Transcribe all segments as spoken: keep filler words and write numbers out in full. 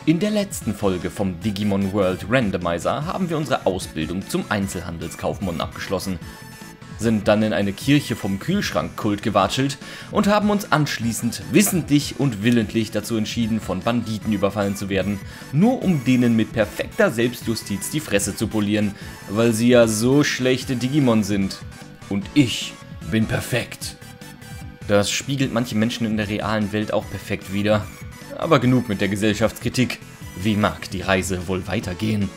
In der letzten Folge vom Digimon World Randomizer haben wir unsere Ausbildung zum Einzelhandelskaufmann abgeschlossen, sind dann in eine Kirche vom Kühlschrankkult gewatschelt und haben uns anschließend wissentlich und willentlich dazu entschieden, von Banditen überfallen zu werden, nur um denen mit perfekter Selbstjustiz die Fresse zu polieren, weil sie ja so schlechte Digimon sind. Und ich bin perfekt. Das spiegelt manche Menschen in der realen Welt auch perfekt wider. Aber genug mit der Gesellschaftskritik. Wie mag die Reise wohl weitergehen?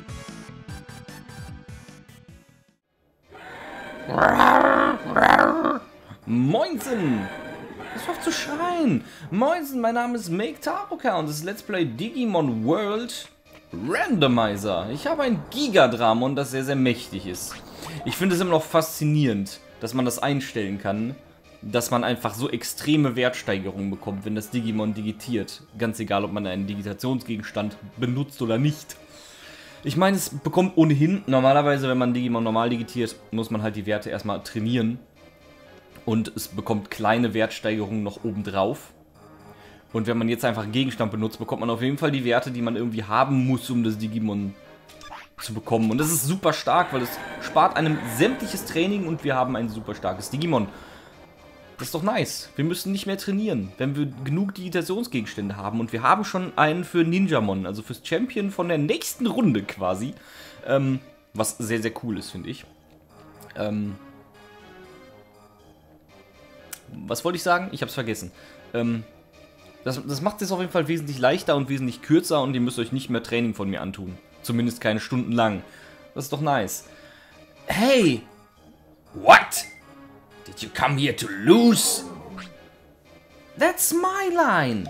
Moinsen! Es auf zu schreien! Moinsen, mein Name ist Make Taroka und das ist Let's Play Digimon World Randomizer. Ich habe ein Gigadramon, das sehr, sehr mächtig ist. Ich finde es immer noch faszinierend, dass man das einstellen kann, dass man einfach so extreme Wertsteigerungen bekommt, wenn das Digimon digitiert. Ganz egal, ob man einen Digitationsgegenstand benutzt oder nicht. Ich meine, es bekommt ohnehin, normalerweise, wenn man Digimon normal digitiert, muss man halt die Werte erstmal trainieren. Und es bekommt kleine Wertsteigerungen noch obendrauf. Und wenn man jetzt einfach einen Gegenstand benutzt, bekommt man auf jeden Fall die Werte, die man irgendwie haben muss, um das Digimon zu bekommen. Und das ist super stark, weil es spart einem sämtliches Training und wir haben ein super starkes Digimon. Das ist doch nice. Wir müssen nicht mehr trainieren, wenn wir genug Digitationsgegenstände haben. Und wir haben schon einen für Ninjamon, also fürs Champion von der nächsten Runde quasi. Ähm, was sehr, sehr cool ist, finde ich. Ähm, was wollte ich sagen? Ich habe es vergessen. Ähm, das, das macht es auf jeden Fall wesentlich leichter und wesentlich kürzer und ihr müsst euch nicht mehr Training von mir antun. Zumindest keine Stunden lang. Das ist doch nice. Hey! What? Did you come here to lose? That's my line.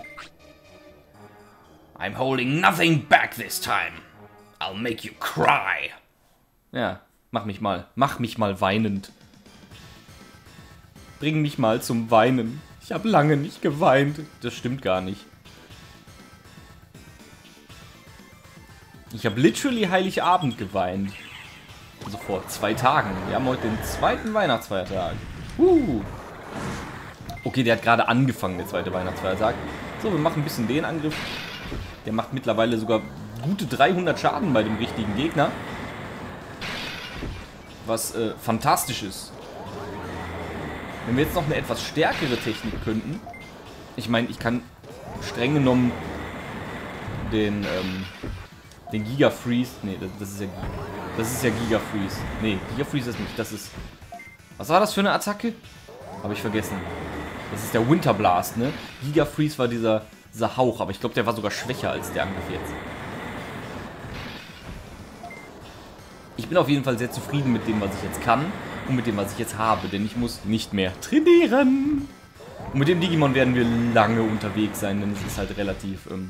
I'm holding nothing back this time. I'll make you cry. Ja, mach mich mal. Mach mich mal weinend. Bring mich mal zum Weinen. Ich habe lange nicht geweint. Das stimmt gar nicht. Ich habe literally Heiligabend geweint. Also vor zwei Tagen. Wir haben heute den zweiten Weihnachtsfeiertag. Uh. Okay, der hat gerade angefangen, der zweite Weihnachtsfeiertag. So, wir machen ein bisschen den Angriff. Der macht mittlerweile sogar gute dreihundert Schaden bei dem richtigen Gegner. Was äh, fantastisch ist. Wenn wir jetzt noch eine etwas stärkere Technik könnten. Ich meine, ich kann streng genommen den, ähm, den Giga Freeze. Nee, das, das ist ja Das ist ja Giga Freeze. Nee, Giga Freeze ist nicht. Das ist. Was war das für eine Attacke? Habe ich vergessen. Das ist der Winter Blast, ne? Giga Freeze war dieser, dieser Hauch, aber ich glaube, der war sogar schwächer als der Angriff jetzt. Ich bin auf jeden Fall sehr zufrieden mit dem, was ich jetzt kann und mit dem, was ich jetzt habe, denn ich muss nicht mehr trainieren. Und mit dem Digimon werden wir lange unterwegs sein, denn es ist halt relativ ähm,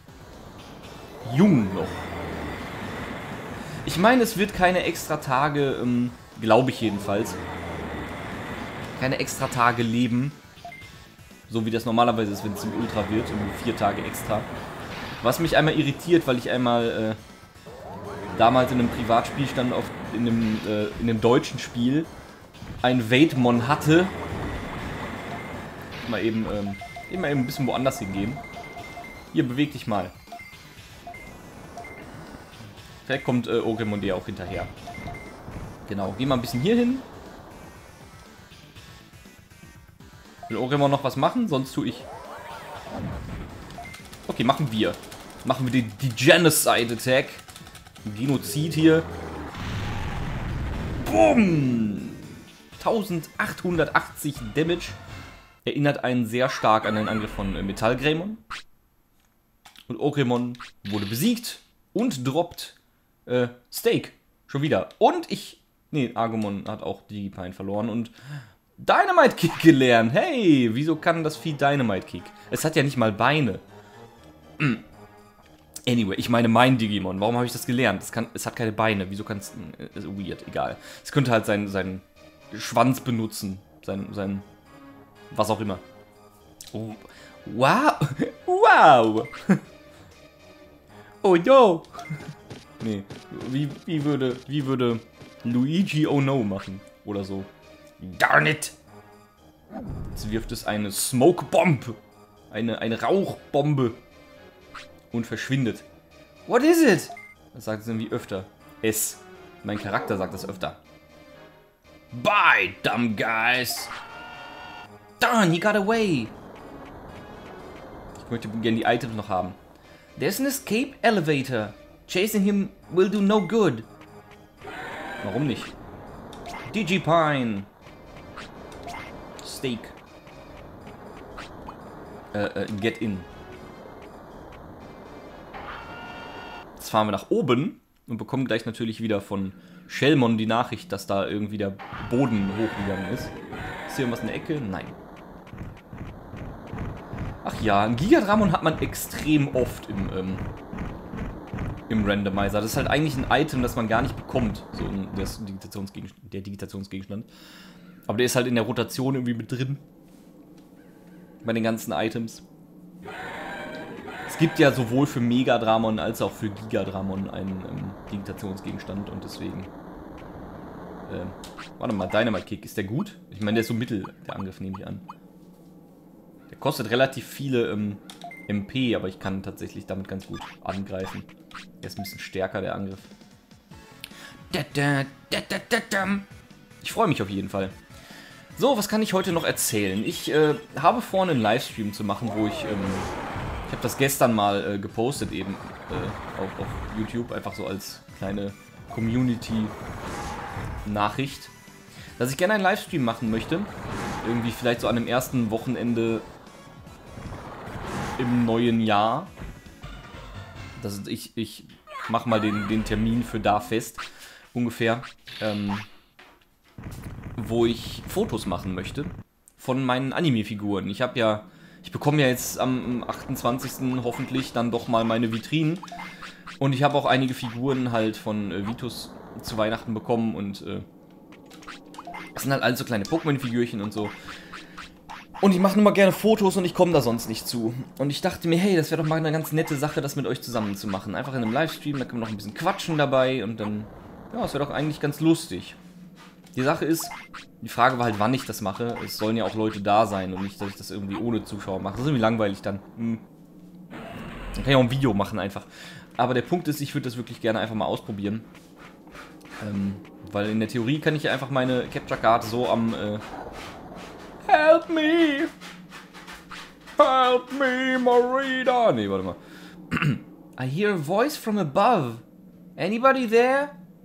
jung noch. Ich meine, es wird keine extra Tage, ähm, glaube ich jedenfalls, keine extra Tage leben, so wie das normalerweise ist, wenn es im Ultra wird, irgendwie vier Tage extra. Was mich einmal irritiert, weil ich einmal äh, damals in einem Privatspielstand auf, in, einem, äh, in einem deutschen Spiel ein Waitmon hatte. Mal eben, ähm, eben ein bisschen woanders hingehen. Hier, beweg dich mal. Vielleicht kommt äh, Oremon dir auch hinterher. Genau, geh mal ein bisschen hier hin. Will Oremon noch was machen? Sonst tue ich. Okay, machen wir. Machen wir die, die Genocide Attack. Genozid hier. Boom! eintausendachthundertachtzig Damage. Erinnert einen sehr stark an den Angriff von äh, Metallgreymon. Und Oremon wurde besiegt und droppt äh, Steak. Schon wieder. Und ich. Nee, Agumon hat auch Digipine verloren und Dynamite Kick gelernt. Hey, wieso kann das Vieh Dynamite Kick? Es hat ja nicht mal Beine. Anyway, ich meine mein Digimon. Warum habe ich das gelernt? Es, kann, es hat keine Beine. Wieso kann es... Ist weird, egal. Es könnte halt seinen, seinen Schwanz benutzen. Sein, sein... Was auch immer. Oh, wow. Wow. Oh, yo. Nee. Wie, wie würde... Wie würde... Luigi Oh No machen. Oder so. Darn it! Jetzt wirft es eine Smoke Bomb. Eine, eine Rauchbombe. und verschwindet. What is it? Das sagt es irgendwie öfter. Es. Mein Charakter sagt das öfter. Bye, dumb guys. Darn, he got away. Ich möchte gerne die Items noch haben. There's an escape elevator. Chasing him will do no good. Warum nicht? Digipine. Steak. Äh, äh, get in. Jetzt fahren wir nach oben und bekommen gleich natürlich wieder von Shelmon die Nachricht, dass da irgendwie der Boden hochgegangen ist. Ist hier irgendwas in der Ecke? Nein. Ach ja, ein Gigadramon hat man extrem oft im, ähm, im Randomizer. Das ist halt eigentlich ein Item, das man gar nicht bekommt, so das Digitationsgegenstand, der Digitationsgegenstand. Aber der ist halt in der Rotation irgendwie mit drin. Bei den ganzen Items. Es gibt ja sowohl für Megadramon als auch für Gigadramon einen ähm, Digitationsgegenstand und deswegen... Äh, warte mal, Dynamite Kick, ist der gut? Ich meine, der ist so mittel, der Angriff, nehme ich an. Der kostet relativ viele ähm, M P, aber ich kann tatsächlich damit ganz gut angreifen. Der ist ein bisschen stärker, der Angriff. Ich freue mich auf jeden Fall. So, was kann ich heute noch erzählen? Ich äh, habe vor, einen Livestream zu machen, wo ich... Ähm, ich habe das gestern mal äh, gepostet eben äh, auf, auf YouTube, einfach so als kleine Community-Nachricht, dass ich gerne einen Livestream machen möchte. Irgendwie vielleicht so an dem ersten Wochenende im neuen Jahr. Das ist, ich ich mache mal den, den Termin für da fest, ungefähr, ähm, wo ich Fotos machen möchte von meinen Anime-Figuren. Ich habe ja, ich bekomme ja jetzt am achtundzwanzigsten hoffentlich dann doch mal meine Vitrinen und ich habe auch einige Figuren halt von äh, Vitus zu Weihnachten bekommen und äh, das sind halt alles so kleine Pokémon-Figürchen und so. Und ich mache nur mal gerne Fotos und ich komme da sonst nicht zu. Und ich dachte mir, hey, das wäre doch mal eine ganz nette Sache, das mit euch zusammen zu machen. Einfach in einem Livestream, da kann man noch ein bisschen quatschen dabei und dann, ja, das wäre doch eigentlich ganz lustig. Die Sache ist, die Frage war halt, wann ich das mache. Es sollen ja auch Leute da sein und nicht, dass ich das irgendwie ohne Zuschauer mache. Das ist irgendwie langweilig dann. Hm. Dann kann ich auch ein Video machen einfach. Aber der Punkt ist, ich würde das wirklich gerne einfach mal ausprobieren. Ähm, weil in der Theorie kann ich ja einfach meine Capture Card so am... Äh, Help me! Help me, Morita! Nee, warte mal. I hear a voice from above. Anybody there?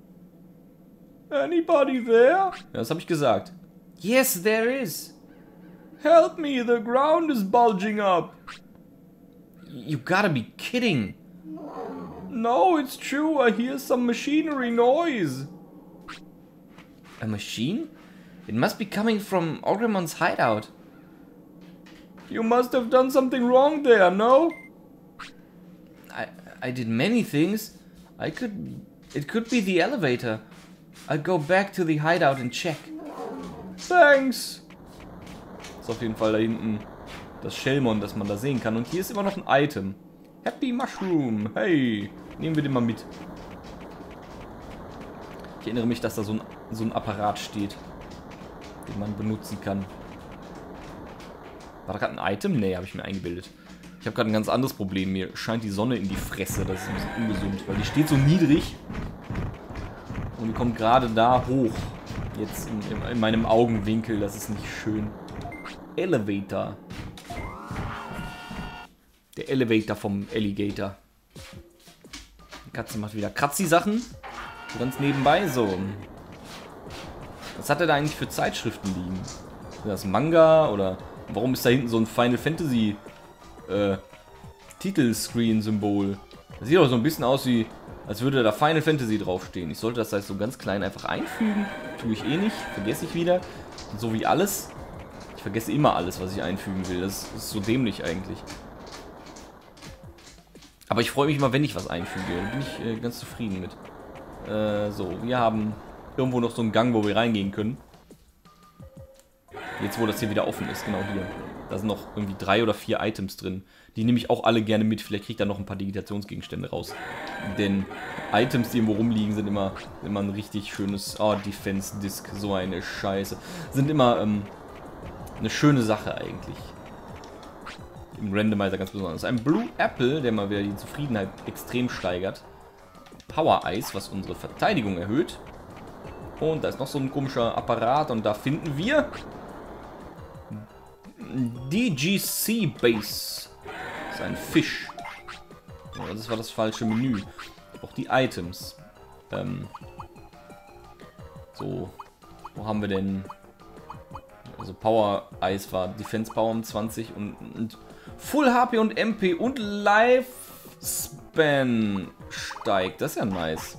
Anybody there? Ja, das habe ich gesagt. Yes, there is. Help me, the ground is bulging up. You gotta be kidding. No, it's true. I hear some machinery noise. A machine? It must be coming from Ogremon's hideout. You must have done something wrong there, no? I I did many things. I could... It could be the elevator. I'll go back to the hideout and check. Thanks. Ist auf jeden Fall da hinten das Shelmon, das man da sehen kann. Und hier ist immer noch ein Item. Happy Mushroom. Hey, nehmen wir den mal mit. Ich erinnere mich, dass da so ein, so ein Apparat steht, den man benutzen kann. War da gerade ein Item? Nee, habe ich mir eingebildet. Ich habe gerade ein ganz anderes Problem. Mir scheint die Sonne in die Fresse. Das ist ein bisschen ungesund, weil die steht so niedrig. Und die kommt gerade da hoch. Jetzt in, in, in meinem Augenwinkel. Das ist nicht schön. Elevator. Der Elevator vom Alligator. Die Katze macht wieder Kratzi-Sachen. So ganz nebenbei. So. Was hat er da eigentlich für Zeitschriften liegen? Ist das Manga oder warum ist da hinten so ein Final Fantasy äh, Titelscreen-Symbol? Das sieht doch so ein bisschen aus wie, als würde da Final Fantasy draufstehen. Ich sollte das heißt so ganz klein einfach einfügen. Tue ich eh nicht, vergesse ich wieder. Und so wie alles. Ich vergesse immer alles, was ich einfügen will. Das ist so dämlich eigentlich. Aber ich freue mich immer, wenn ich was einfüge. Da bin ich äh, ganz zufrieden mit. Äh, so, wir haben irgendwo noch so einen Gang, wo wir reingehen können. Jetzt, wo das hier wieder offen ist, genau hier. Da sind noch irgendwie drei oder vier Items drin. Die nehme ich auch alle gerne mit. Vielleicht kriege ich da noch ein paar Digitationsgegenstände raus. Denn Items, die irgendwo rumliegen, sind immer, immer ein richtig schönes... Oh, Defense Disc, so eine Scheiße. Sind immer ähm, eine schöne Sache eigentlich. Im Randomizer ganz besonders. Ein Blue Apple, der mal wieder die Zufriedenheit extrem steigert. Power Ice, was unsere Verteidigung erhöht. Und da ist noch so ein komischer Apparat und da finden wir D G C Base. Das ist ein Fisch. Oh, das war das falsche Menü. Auch die Items. Ähm so, wo haben wir denn? Also Power Ice war Defense Power um zwanzig und, und Full H P und M P und Lifespan steigt. Das ist ja nice.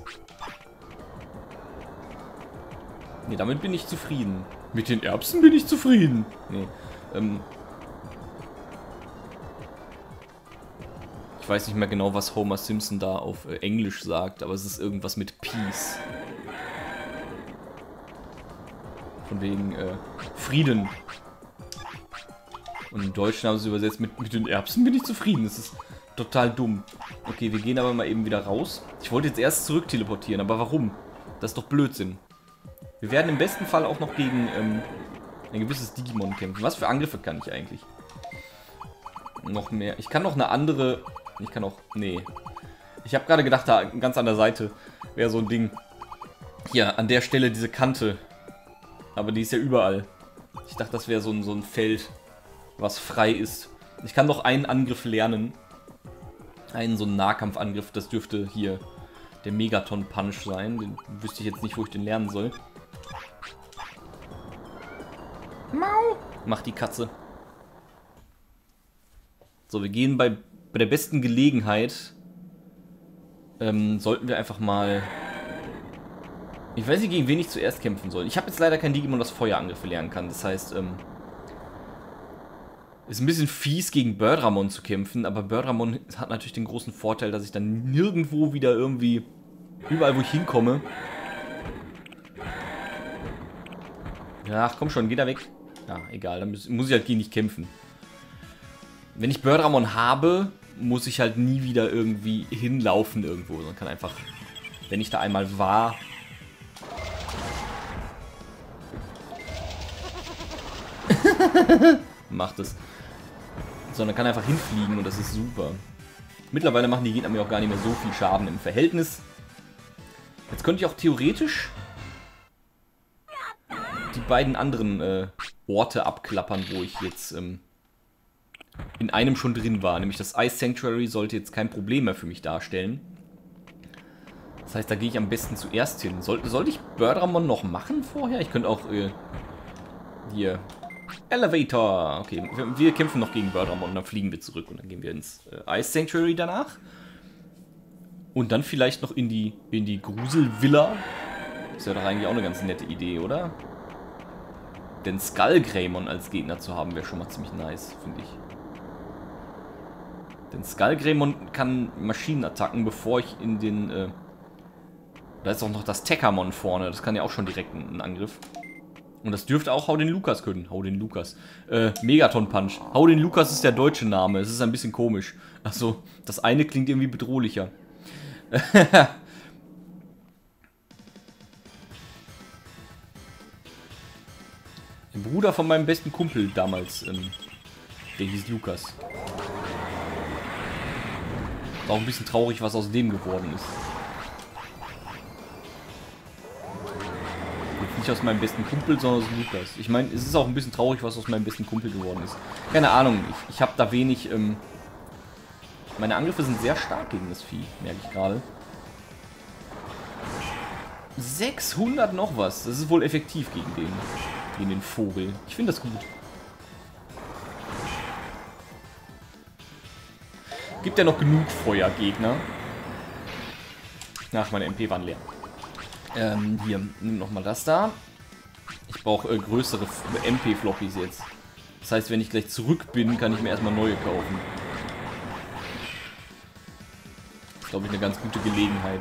Ne, damit bin ich zufrieden. Mit den Erbsen bin ich zufrieden. Nee, ähm ich weiß nicht mehr genau, was Homer Simpson da auf äh, Englisch sagt, aber es ist irgendwas mit Peace. Von wegen äh, Frieden. Und im Deutschen haben sie übersetzt mit, mit den Erbsen bin ich zufrieden. Das ist total dumm. Okay, wir gehen aber mal eben wieder raus. Ich wollte jetzt erst zurück teleportieren, aber warum? Das ist doch Blödsinn. Wir werden im besten Fall auch noch gegen ähm, ein gewisses Digimon kämpfen. Was für Angriffe kann ich eigentlich? Noch mehr. Ich kann noch eine andere... Ich kann auch... Nee. Ich habe gerade gedacht, da ganz an der Seite wäre so ein Ding. Hier, an der Stelle diese Kante. Aber die ist ja überall. Ich dachte, das wäre so ein, so ein Feld, was frei ist. Ich kann noch einen Angriff lernen. Einen so einen Nahkampfangriff. Das dürfte hier der Megaton Punch sein. Den wüsste ich jetzt nicht, wo ich den lernen soll. Mau! Macht die Katze. So, wir gehen bei, bei der besten Gelegenheit. Ähm, sollten wir einfach mal... Ich weiß nicht, gegen wen ich zuerst kämpfen soll. Ich habe jetzt leider kein Digimon, das Feuerangriffe lernen kann. Das heißt, ähm... ist ein bisschen fies, gegen Birdramon zu kämpfen. Aber Birdramon hat natürlich den großen Vorteil, dass ich dann nirgendwo wieder irgendwie... Überall, wo ich hinkomme... Ach, komm schon, geh da weg. Ja, egal, dann muss, muss ich halt gegen dich kämpfen. Wenn ich Birdramon habe, muss ich halt nie wieder irgendwie hinlaufen irgendwo. Man kann einfach, wenn ich da einmal war... macht es. Sondern kann einfach hinfliegen und das ist super. Mittlerweile machen die Gegner mir auch gar nicht mehr so viel Schaden im Verhältnis. Jetzt könnte ich auch theoretisch die beiden anderen äh, Orte abklappern, wo ich jetzt ähm, in einem schon drin war. Nämlich das Ice Sanctuary sollte jetzt kein Problem mehr für mich darstellen. Das heißt, da gehe ich am besten zuerst hin. Soll, sollte ich Birdramon noch machen vorher? Ich könnte auch äh, hier... Elevator! Okay, wir, wir kämpfen noch gegen Birdramon und dann fliegen wir zurück. Und dann gehen wir ins äh, Ice Sanctuary danach. Und dann vielleicht noch in die, in die Gruselvilla. Ist ja doch eigentlich auch eine ganz nette Idee, oder? Den Skull Greymon als Gegner zu haben, wäre schon mal ziemlich nice, finde ich. Denn Skull Greymon kann Maschinenattacken, bevor ich in den... Äh da ist auch noch das Tekkamon vorne, das kann ja auch schon direkt einen Angriff. Und das dürfte auch Hau den Lukas können. Hau den Lukas. Äh, Megaton Punch. Hau den Lukas ist der deutsche Name. Es ist ein bisschen komisch. Achso, das eine klingt irgendwie bedrohlicher. Der Bruder von meinem besten Kumpel damals, ähm, der hieß Lukas. War auch ein bisschen traurig, was aus dem geworden ist. Jetzt nicht aus meinem besten Kumpel, sondern aus Lukas. Ich meine, es ist auch ein bisschen traurig, was aus meinem besten Kumpel geworden ist. Keine Ahnung, ich, ich habe da wenig... Ähm, meine Angriffe sind sehr stark gegen das Vieh, merke ich gerade. sechshundert noch was. Das ist wohl effektiv gegen den, gegen den Vogel. Ich finde das gut. Gibt ja noch genug Feuergegner. Ach, meine M P waren leer. Ähm, hier, nimm nochmal das da. Ich brauche äh, größere M P-Floppies jetzt. Das heißt, wenn ich gleich zurück bin, kann ich mir erstmal neue kaufen. Das ist, glaube ich, eine ganz gute Gelegenheit.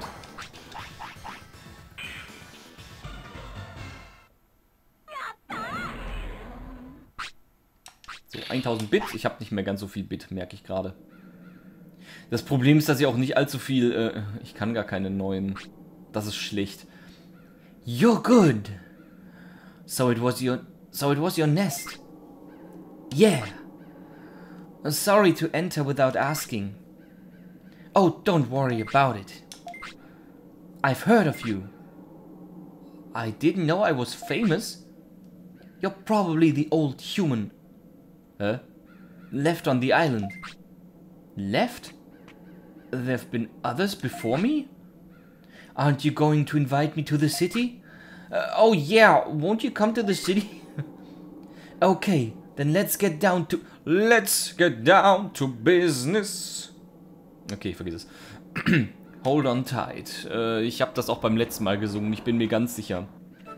So, tausend Bit. Ich habe nicht mehr ganz so viel Bit, merke ich gerade. Das Problem ist, dass ich auch nicht allzu viel... Äh, ich kann gar keine neuen... Das ist schlecht. You're good. So it was your... So it was your nest. Yeah. Sorry to enter without asking. Oh, don't worry about it. I've heard of you. I didn't know I was famous. You're probably the old human. Huh? Left on the island. Left? There've been others before me? Aren't you going to invite me to the city? Uh, oh yeah, won't you come to the city? Okay, then let's get down to... Let's get down to business. Okay, vergiss es. Hold on tight. Äh, ich habe das auch beim letzten Mal gesungen, ich bin mir ganz sicher.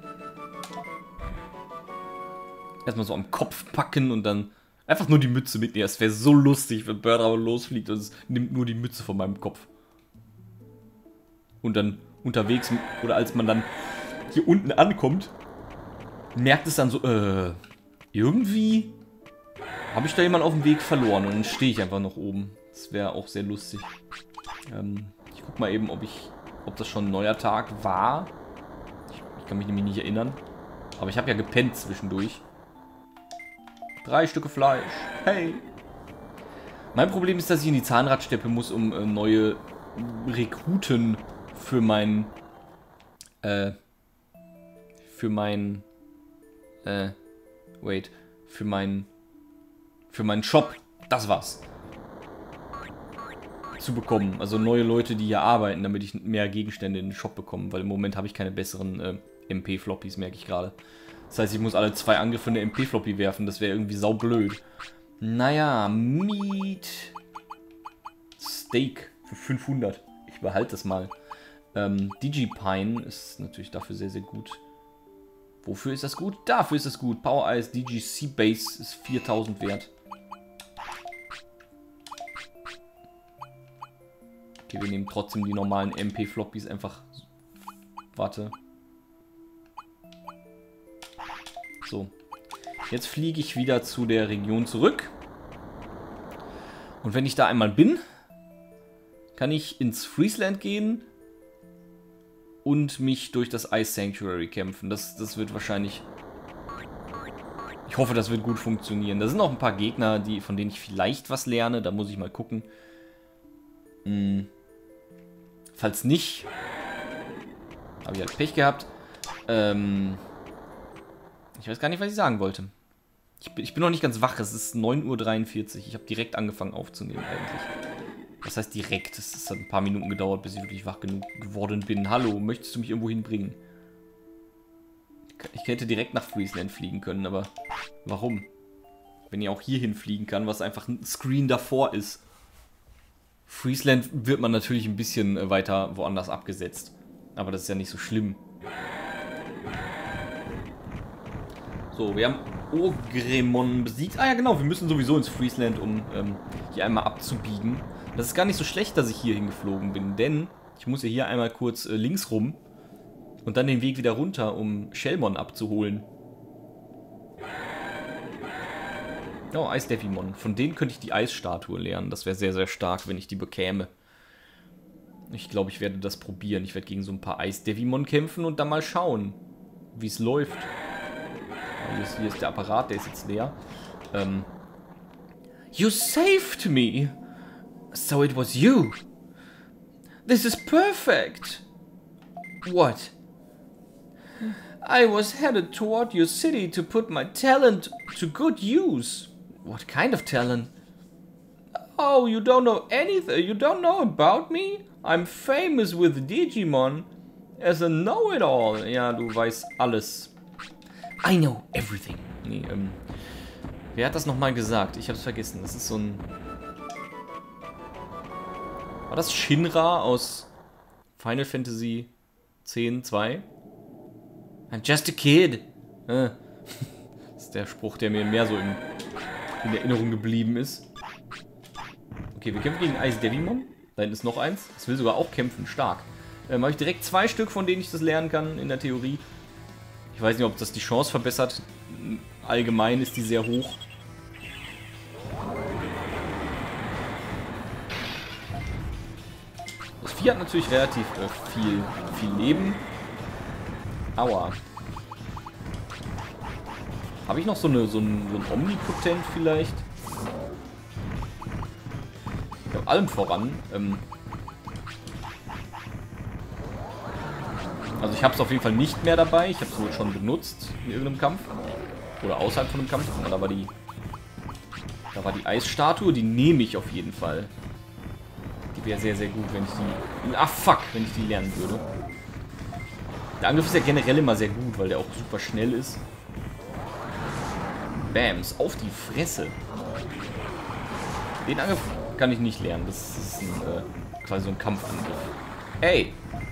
Erstmal so am Kopf packen und dann einfach nur die Mütze mitnehmen. Es wäre so lustig, wenn Birdie losfliegt und es nimmt nur die Mütze von meinem Kopf. Und dann unterwegs, oder als man dann hier unten ankommt, merkt es dann so, äh, irgendwie habe ich da jemanden auf dem Weg verloren und dann stehe ich einfach noch oben. Das wäre auch sehr lustig. Ähm, ich guck mal eben, ob ich, ob das schon ein neuer Tag war. Ich, ich kann mich nämlich nicht erinnern. Aber ich habe ja gepennt zwischendurch. Drei Stücke Fleisch. Hey! Mein Problem ist, dass ich in die Zahnradsteppe muss, um äh, neue Rekruten für mein... Äh... Für mein... Äh... Wait. Für mein... Für meinen Shop. Das war's. Zu bekommen. Also neue Leute, die hier arbeiten, damit ich mehr Gegenstände in den Shop bekomme. Weil im Moment habe ich keine besseren äh, M P-Floppies, merke ich gerade. Das heißt, ich muss alle zwei Angriffe eine M P-Floppy werfen. Das wäre irgendwie saublöd. Naja, Meat. Steak für fünfhundert. Ich behalte das mal. Ähm, Digipine ist natürlich dafür sehr, sehr gut. Wofür ist das gut? Dafür ist es gut. Power Ice D G C Base ist viertausend wert. Okay, wir nehmen trotzdem die normalen M P-Floppies einfach. Warte. So. Jetzt fliege ich wieder zu der Region zurück. Und wenn ich da einmal bin, kann ich ins Friesland gehen und mich durch das Ice Sanctuary kämpfen. Das, das wird wahrscheinlich... Ich hoffe, das wird gut funktionieren. Da sind auch ein paar Gegner, die, von denen ich vielleicht was lerne. Da muss ich mal gucken. Hm. Falls nicht, habe ich halt Pech gehabt. Ähm... Ich weiß gar nicht, was ich sagen wollte. Ich bin, ich bin noch nicht ganz wach. Es ist neun Uhr dreiundvierzig. Ich habe direkt angefangen aufzunehmen eigentlich. Das heißt direkt. Es hat ein paar Minuten gedauert, bis ich wirklich wach genug geworden bin. Hallo, möchtest du mich irgendwo hinbringen? Ich hätte direkt nach Friesland fliegen können, aber warum? Wenn ich auch hier hinfliegen kann, was einfach ein Screen davor ist. Friesland wird man natürlich ein bisschen weiter woanders abgesetzt. Aber das ist ja nicht so schlimm. So, wir haben Ogremon besiegt. Ah ja, genau, wir müssen sowieso ins Friesland, um ähm, hier einmal abzubiegen. Das ist gar nicht so schlecht, dass ich hier hingeflogen bin, denn ich muss ja hier einmal kurz äh, links rum und dann den Weg wieder runter, um Shellmon abzuholen. Oh, Eisdevimon. Von denen könnte ich die Eisstatue lernen. Das wäre sehr, sehr stark, wenn ich die bekäme. Ich glaube, ich werde das probieren. Ich werde gegen so ein paar Eisdevimon kämpfen und dann mal schauen, wie es läuft. Hier ist, hier ist der Apparat, der ist jetzt leer. Ähm. You saved me! So it was you! This is perfect! What? I was headed toward your city to put my talent to good use. What kind of talent? Oh, you don't know anything? You don't know about me? I'm famous with Digimon as a know-it-all. Ja, du weißt alles. I know everything. Nee, ähm. Wer hat das nochmal gesagt? Ich hab's vergessen. Das ist so ein... War das Shinra aus Final Fantasy X, zwei? I'm just a kid. Äh. Das ist der Spruch, der mir mehr so in, in Erinnerung geblieben ist. Okay, wir kämpfen gegen Eisdevimon. Da hinten ist noch eins. Das will sogar auch kämpfen. Stark. Ähm, habe ich direkt zwei Stück, von denen ich das lernen kann in der Theorie. Ich weiß nicht, ob das die Chance verbessert. Allgemein ist die sehr hoch. Das Vieh hat natürlich relativ äh, viel, viel Leben. Aua. Habe ich noch so eine so ein, so ein Omnipotent vielleicht? allem voran. Ähm also ich habe es auf jeden Fall nicht mehr dabei. Ich habe es wohl schon benutzt in irgendeinem Kampf. Oder außerhalb von einem Kampf. Und da war die... Da war die Eisstatue. Die nehme ich auf jeden Fall. Die wäre sehr, sehr gut, wenn ich die... Ah, fuck, wenn ich die lernen würde. Der Angriff ist ja generell immer sehr gut, weil der auch super schnell ist. Bams, auf die Fresse. Den Angriff kann ich nicht lernen. Das ist ein, äh, quasi so ein Kampfangriff. Ey!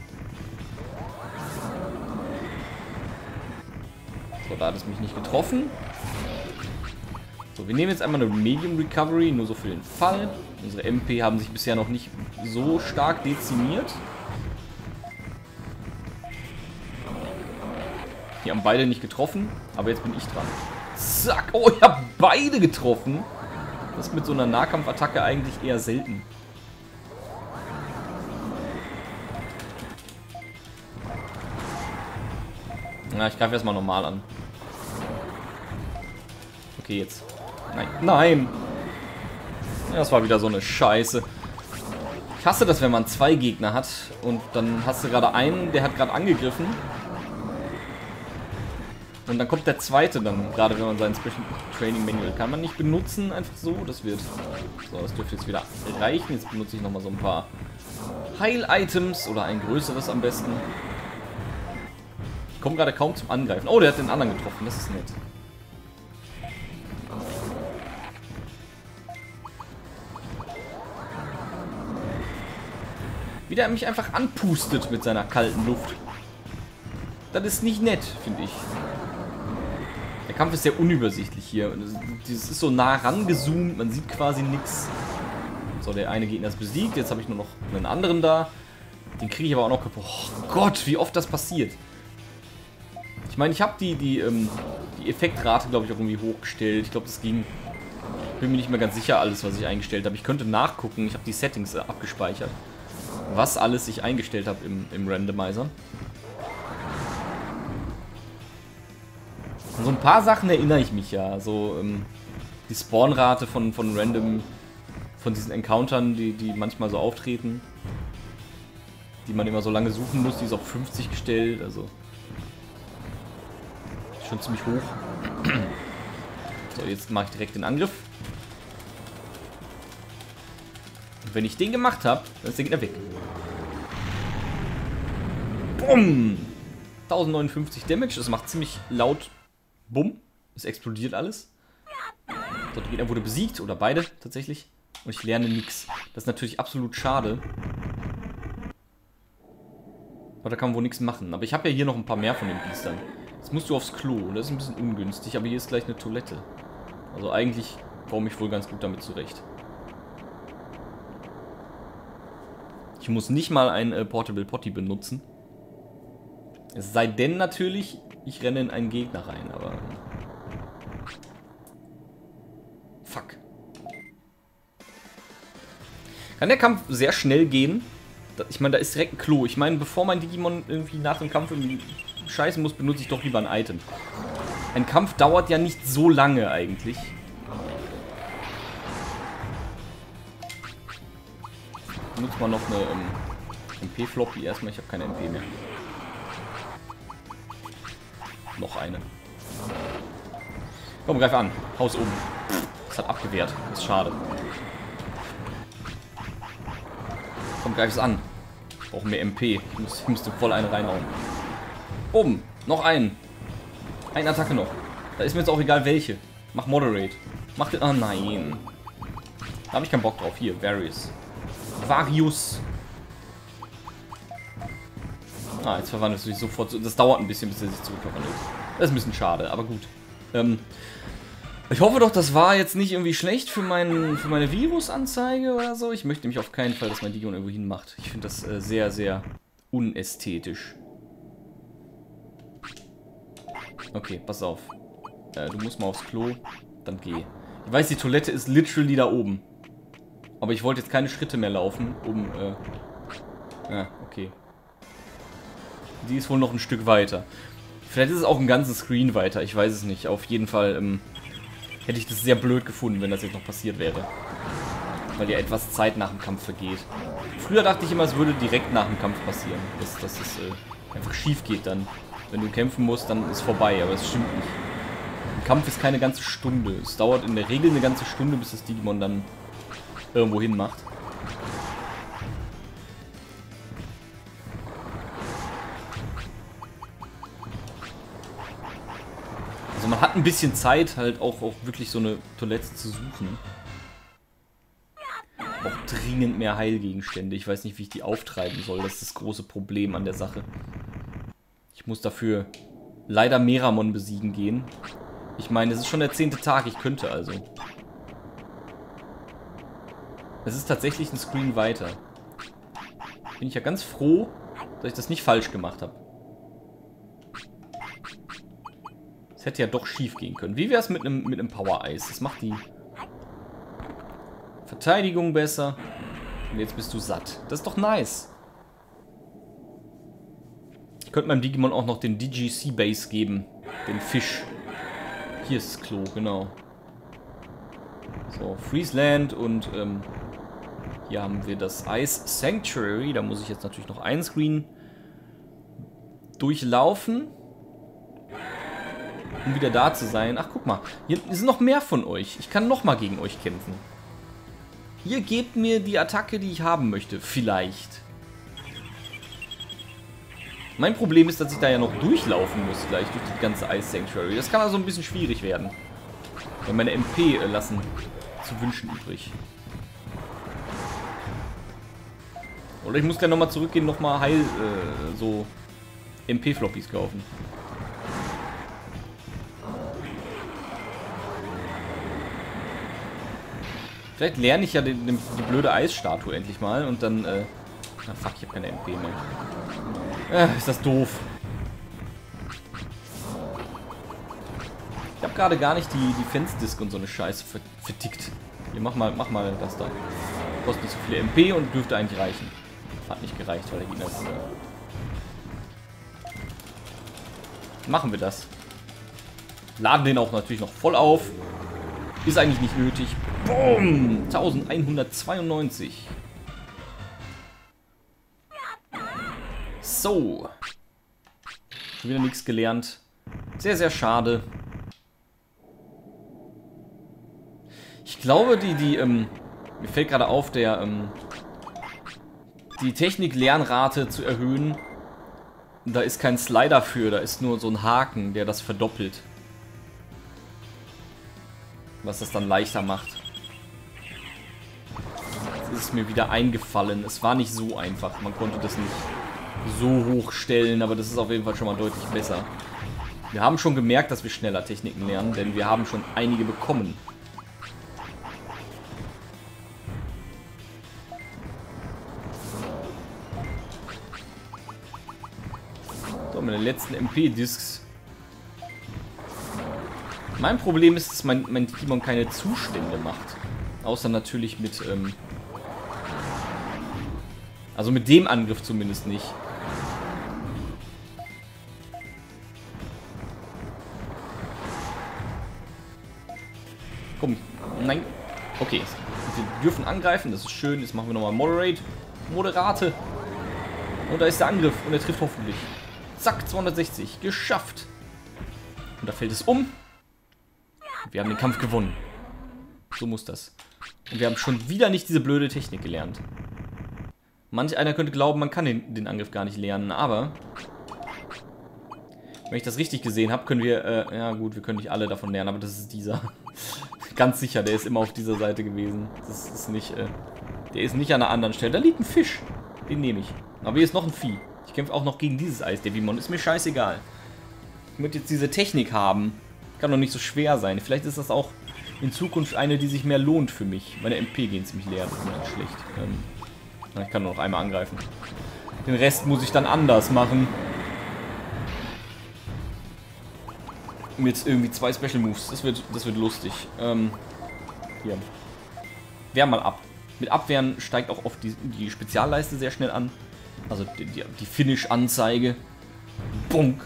So, da hat es mich nicht getroffen. So, wir nehmen jetzt einmal eine Medium Recovery, nur so für den Fall. Unsere M P haben sich bisher noch nicht so stark dezimiert. Die haben beide nicht getroffen, aber jetzt bin ich dran. Zack! Oh, ich habe beide getroffen. Das ist mit so einer Nahkampfattacke eigentlich eher selten. Na, ich greife erstmal normal an. Okay, jetzt. Nein. Nein! Ja, das war wieder so eine Scheiße. Ich hasse das, wenn man zwei Gegner hat und dann hast du gerade einen, der hat gerade angegriffen. Und dann kommt der zweite dann, gerade wenn man sein Special Training Manual kann man nicht benutzen, einfach so. Das wird. So, das dürfte jetzt wieder reichen. Jetzt benutze ich nochmal so ein paar Heil-Items oder ein größeres am besten. Ich komme gerade kaum zum Angreifen. Oh, der hat den anderen getroffen, das ist nett. Wie der mich einfach anpustet mit seiner kalten Luft. Das ist nicht nett, finde ich. Der Kampf ist sehr unübersichtlich hier. Das ist so nah rangezoomt, man sieht quasi nichts. So, der eine Gegner ist besiegt. Jetzt habe ich nur noch einen anderen da. Den kriege ich aber auch noch kaputt. Oh Gott, wie oft das passiert. Ich meine, ich habe die, die, ähm, die Effektrate, glaube ich, auch irgendwie hochgestellt. Ich glaube, das ging. Bin mir nicht mehr ganz sicher, alles, was ich eingestellt habe. Ich könnte nachgucken. Ich habe die Settings abgespeichert. Was alles ich eingestellt habe im, im Randomizer. So ein paar Sachen erinnere ich mich ja. So ähm, die Spawnrate von, von random, von diesen Encountern, die, die manchmal so auftreten. Die man immer so lange suchen muss, die ist auf fünfzig gestellt. Also schon ziemlich hoch. So, jetzt mache ich direkt den Angriff. Und wenn ich den gemacht habe, dann ist der Gegner weg. Bumm! tausendneunundfünfzig Damage, das macht ziemlich laut. Bumm, es explodiert alles. So, der Gegner wurde besiegt, oder beide tatsächlich. Und ich lerne nichts. Das ist natürlich absolut schade. Aber da kann man wohl nichts machen. Aber ich habe ja hier noch ein paar mehr von den Biestern. Jetzt musst du aufs Klo. Und das ist ein bisschen ungünstig, aber hier ist gleich eine Toilette. Also eigentlich komme ich wohl ganz gut damit zurecht. Ich muss nicht mal ein äh, Portable Potty benutzen. Es sei denn natürlich, ich renne in einen Gegner rein, aber... Fuck. Kann der Kampf sehr schnell gehen? Ich meine, da ist direkt ein Klo. Ich meine, bevor mein Digimon irgendwie nach dem Kampf irgendwie scheißen muss, benutze ich doch lieber ein Item. Ein Kampf dauert ja nicht so lange eigentlich. Ich benutze mal noch eine ähm, M P-Floppy erstmal. Ich habe keine M P mehr. Noch eine. Komm, greif an. Haus um. Das hat abgewehrt. Das ist schade. Komm, greif es an. Ich brauche mehr M P. Ich, muss, ich müsste voll eine reinhauen. Bumm. Noch einen. Eine Attacke noch. Da ist mir jetzt auch egal welche. Mach Moderate. Mach den... Ah, nein. Da habe ich keinen Bock drauf. Hier, Various. Varius. Ah, jetzt verwandelt es sich sofort. Das dauert ein bisschen, bis er sich zurückverwandelt. Das ist ein bisschen schade, aber gut. Ähm, ich hoffe doch, das war jetzt nicht irgendwie schlecht für, mein, für meine Virusanzeige oder so. Ich möchte nämlich auf keinen Fall, dass mein Digimon irgendwo hinmacht. Ich finde das äh, sehr, sehr unästhetisch. Okay, pass auf. Äh, du musst mal aufs Klo, dann geh. Ich weiß, die Toilette ist literally da oben. Aber ich wollte jetzt keine Schritte mehr laufen, um... Äh, ja, okay. Die ist wohl noch ein Stück weiter. Vielleicht ist es auch einen ganzen Screen weiter, ich weiß es nicht. Auf jeden Fall ähm, hätte ich das sehr blöd gefunden, wenn das jetzt noch passiert wäre. weil ja etwas Zeit nach dem Kampf vergeht. Früher dachte ich immer, es würde direkt nach dem Kampf passieren, dass, dass es äh, einfach schief geht dann. Wenn du kämpfen musst, dann ist vorbei, aber es stimmt nicht. Ein Kampf ist keine ganze Stunde. Es dauert in der Regel eine ganze Stunde, bis das Digimon dann irgendwo hin macht. Also man hat ein bisschen Zeit, halt auch, auch wirklich so eine Toilette zu suchen. Auch dringend mehr Heilgegenstände. Ich weiß nicht, wie ich die auftreiben soll. Das ist das große Problem an der Sache. Ich muss dafür leider Meramon besiegen gehen. Ich meine, es ist schon der zehnte Tag. Ich könnte also. Es ist tatsächlich ein Screen weiter. Bin ich ja ganz froh, dass ich das nicht falsch gemacht habe. Es hätte ja doch schief gehen können. Wie wäre es mit einem mit einem Power Eis? Das macht die Verteidigung besser. Und jetzt bist du satt. Das ist doch nice. Ich könnte meinem Digimon auch noch den Digi Sea Base geben. Den Fisch. Hier ist das Klo, genau. So, Freeze Land und ähm, hier haben wir das Ice Sanctuary. Da muss ich jetzt natürlich noch ein Screen durchlaufen, um wieder da zu sein. Ach, guck mal, hier sind noch mehr von euch. Ich kann noch mal gegen euch kämpfen. Ihr gebt mir die Attacke, die ich haben möchte. Vielleicht. Mein Problem ist, dass ich da ja noch durchlaufen muss, gleich durch die ganze Ice Sanctuary. Das kann also ein bisschen schwierig werden. Weil meine M P äh, lassen zu wünschen übrig. Oder ich muss gleich nochmal zurückgehen, nochmal Heil, äh, so M P-Floppies kaufen. Vielleicht lerne ich ja den, den, die blöde Eisstatue endlich mal und dann, äh... Na fuck, ich habe keine M P mehr. Äh, ist das doof. Ich habe gerade gar nicht die Defense-Disc und so eine Scheiße vertickt. Hier, mach mal, mach mal das da. Kostet nicht so viele M P und dürfte eigentlich reichen. Hat nicht gereicht, weil der Gegner ist... Äh Machen wir das. Laden den auch natürlich noch voll auf. Ist eigentlich nicht nötig. Boom! elfhundertzweiundneunzig. So. Schon wieder nichts gelernt. Sehr, sehr schade. Ich glaube, die, die, ähm, mir fällt gerade auf, der, ähm, die Technik-Lernrate zu erhöhen, da ist kein Slider für, da ist nur so ein Haken, der das verdoppelt. Was das dann leichter macht. Jetzt ist es mir wieder eingefallen. Es war nicht so einfach. Man konnte das nicht so hoch stellen, aber das ist auf jeden Fall schon mal deutlich besser. Wir haben schon gemerkt, dass wir schneller Techniken lernen, denn wir haben schon einige bekommen. So, meine letzten M P-Discs. Mein Problem ist, dass mein, mein Digimon keine Zustände macht. Außer natürlich mit, ähm also mit dem Angriff zumindest nicht. Komm, nein. Okay, wir dürfen angreifen, das ist schön. Jetzt machen wir nochmal Moderate. Moderate. Und da ist der Angriff und er trifft hoffentlich. Zack, zweihundertsechzig. Geschafft. Und da fällt es um. Wir haben den Kampf gewonnen. So muss das. Und wir haben schon wieder nicht diese blöde Technik gelernt. Manch einer könnte glauben, man kann den, den Angriff gar nicht lernen, aber wenn ich das richtig gesehen habe, können wir, äh, ja gut, wir können nicht alle davon lernen, aber das ist dieser. Ganz sicher, der ist immer auf dieser Seite gewesen. Das ist nicht, äh, der ist nicht an einer anderen Stelle. Da liegt ein Fisch. Den nehme ich. Aber hier ist noch ein Vieh. Ich kämpfe auch noch gegen dieses Eis-Devimon. Ist mir scheißegal. Ich möchte jetzt diese Technik haben. Kann doch nicht so schwer sein. Vielleicht ist das auch in Zukunft eine, die sich mehr lohnt für mich. Meine M P gehen ziemlich leer. Das ist nicht schlecht. Ähm, ich kann nur noch einmal angreifen. Den Rest muss ich dann anders machen. Mit irgendwie zwei Special Moves. Das wird, das wird lustig. Ähm, hier. Wehr mal ab. Mit Abwehren steigt auch oft die, die Spezialleiste sehr schnell an. Also die, die, die Finish-Anzeige. Bunk.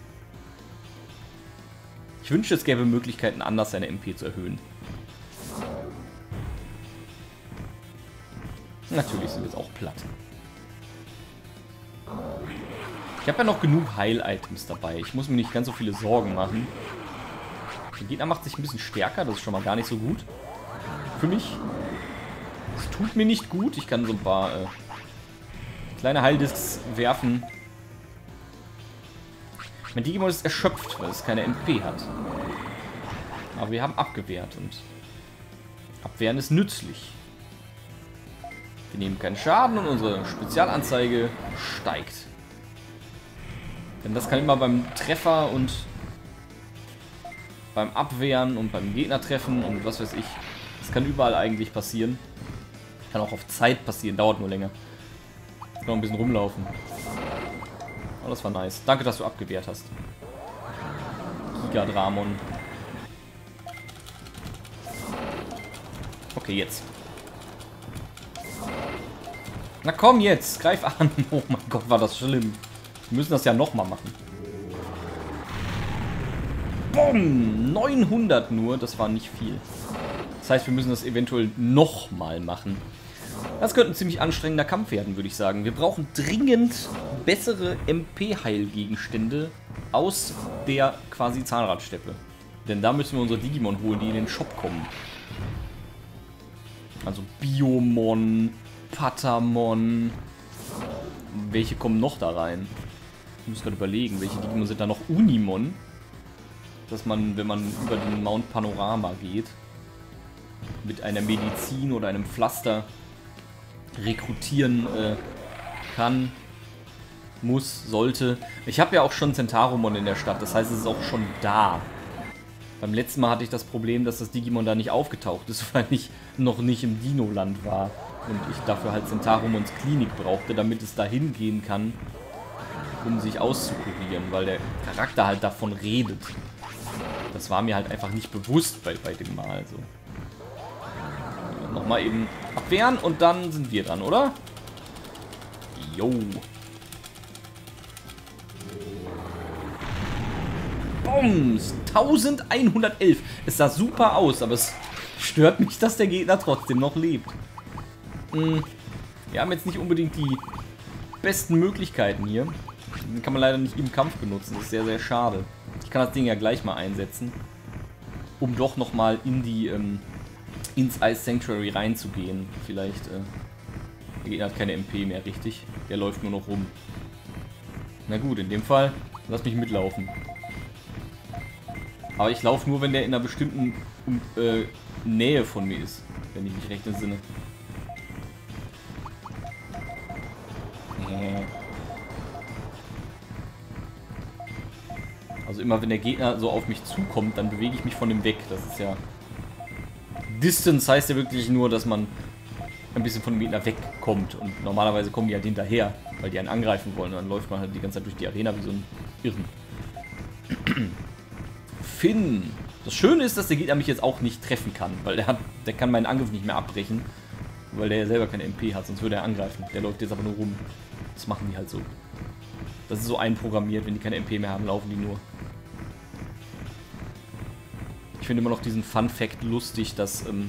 Ich wünschte, es gäbe Möglichkeiten, anders seine M P zu erhöhen. Natürlich sind wir jetzt auch platt. Ich habe ja noch genug Heil-Items dabei. Ich muss mir nicht ganz so viele Sorgen machen. Der Gegner macht sich ein bisschen stärker. Das ist schon mal gar nicht so gut. Für mich. Das tut mir nicht gut. Ich kann so ein paar äh, kleine Heildisks werfen. Mein Digimon ist erschöpft, weil es keine M P hat. Aber wir haben abgewehrt und Abwehren ist nützlich. Wir nehmen keinen Schaden und unsere Spezialanzeige steigt. Denn das kann immer beim Treffer und beim Abwehren und beim Gegner treffen und was weiß ich. Das kann überall eigentlich passieren. Kann auch auf Zeit passieren, dauert nur länger. Ich kann noch ein bisschen rumlaufen. Oh, das war nice. Danke, dass du abgewehrt hast. Gigadramon. Okay, jetzt. Na komm jetzt, greif an. Oh mein Gott, war das schlimm. Wir müssen das ja nochmal machen. Boom, neunhundert nur, das war nicht viel. Das heißt, wir müssen das eventuell nochmal machen. Das könnte ein ziemlich anstrengender Kampf werden, würde ich sagen. Wir brauchen dringend bessere M P-Heilgegenstände aus der quasi Zahnradsteppe. Denn da müssen wir unsere Digimon holen, die in den Shop kommen. Also Biomon, Patamon. Welche kommen noch da rein? Ich muss gerade überlegen, welche Digimon sind da noch? Unimon. Dass man, wenn man über den Mount Panorama geht, mit einer Medizin oder einem Pflaster rekrutieren äh, kann, muss, sollte. Ich habe ja auch schon Centarumon in der Stadt, das heißt, es ist auch schon da. Beim letzten Mal hatte ich das Problem, dass das Digimon da nicht aufgetaucht ist, weil ich noch nicht im Dino-Land war. Und ich dafür halt Centarumons Klinik brauchte, damit es da hingehen kann, um sich auszukurieren, weil der Charakter halt davon redet. Das war mir halt einfach nicht bewusst bei, bei dem Mal. So. Nochmal eben abwehren und dann sind wir dran, oder? Jo. Bombs! elfhundertelf. Es sah super aus, aber es stört mich, dass der Gegner trotzdem noch lebt. Hm. Wir haben jetzt nicht unbedingt die besten Möglichkeiten hier. Den kann man leider nicht im Kampf benutzen. Das ist sehr, sehr schade. Ich kann das Ding ja gleich mal einsetzen, um doch nochmal in die ähm, ins Ice Sanctuary reinzugehen. Vielleicht, äh, der Gegner hat keine M P mehr, richtig? Der läuft nur noch rum. Na gut, in dem Fall, lass mich mitlaufen. Aber ich laufe nur, wenn der in einer bestimmten äh, Nähe von mir ist, wenn ich mich recht entsinne. Also immer wenn der Gegner so auf mich zukommt, dann bewege ich mich von ihm weg. Das ist ja... Distance heißt ja wirklich nur, dass man ein bisschen von dem Gegner wegkommt. Und normalerweise kommen die halt hinterher, weil die einen angreifen wollen. Und dann läuft man halt die ganze Zeit durch die Arena wie so ein Irren. Finn. Das Schöne ist, dass der Gegner mich jetzt auch nicht treffen kann, weil der hat, der kann meinen Angriff nicht mehr abbrechen, weil der ja selber keine M P hat, sonst würde er angreifen. Der läuft jetzt aber nur rum. Das machen die halt so. Das ist so einprogrammiert, wenn die keine M P mehr haben, laufen die nur. Ich finde immer noch diesen Fun-Fact lustig, dass ähm,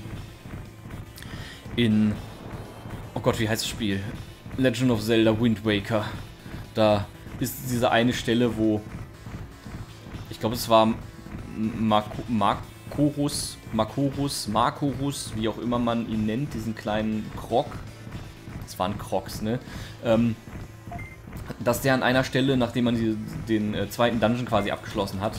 in... Oh Gott, wie heißt das Spiel? Legend of Zelda Wind Waker. Da ist diese eine Stelle, wo... Ich glaube, es war Makorus, Makorus, Makorus, wie auch immer man ihn nennt, diesen kleinen Krog. Das waren Krogs, ne? Ähm, dass der an einer Stelle, nachdem man die, den äh, zweiten Dungeon quasi abgeschlossen hat,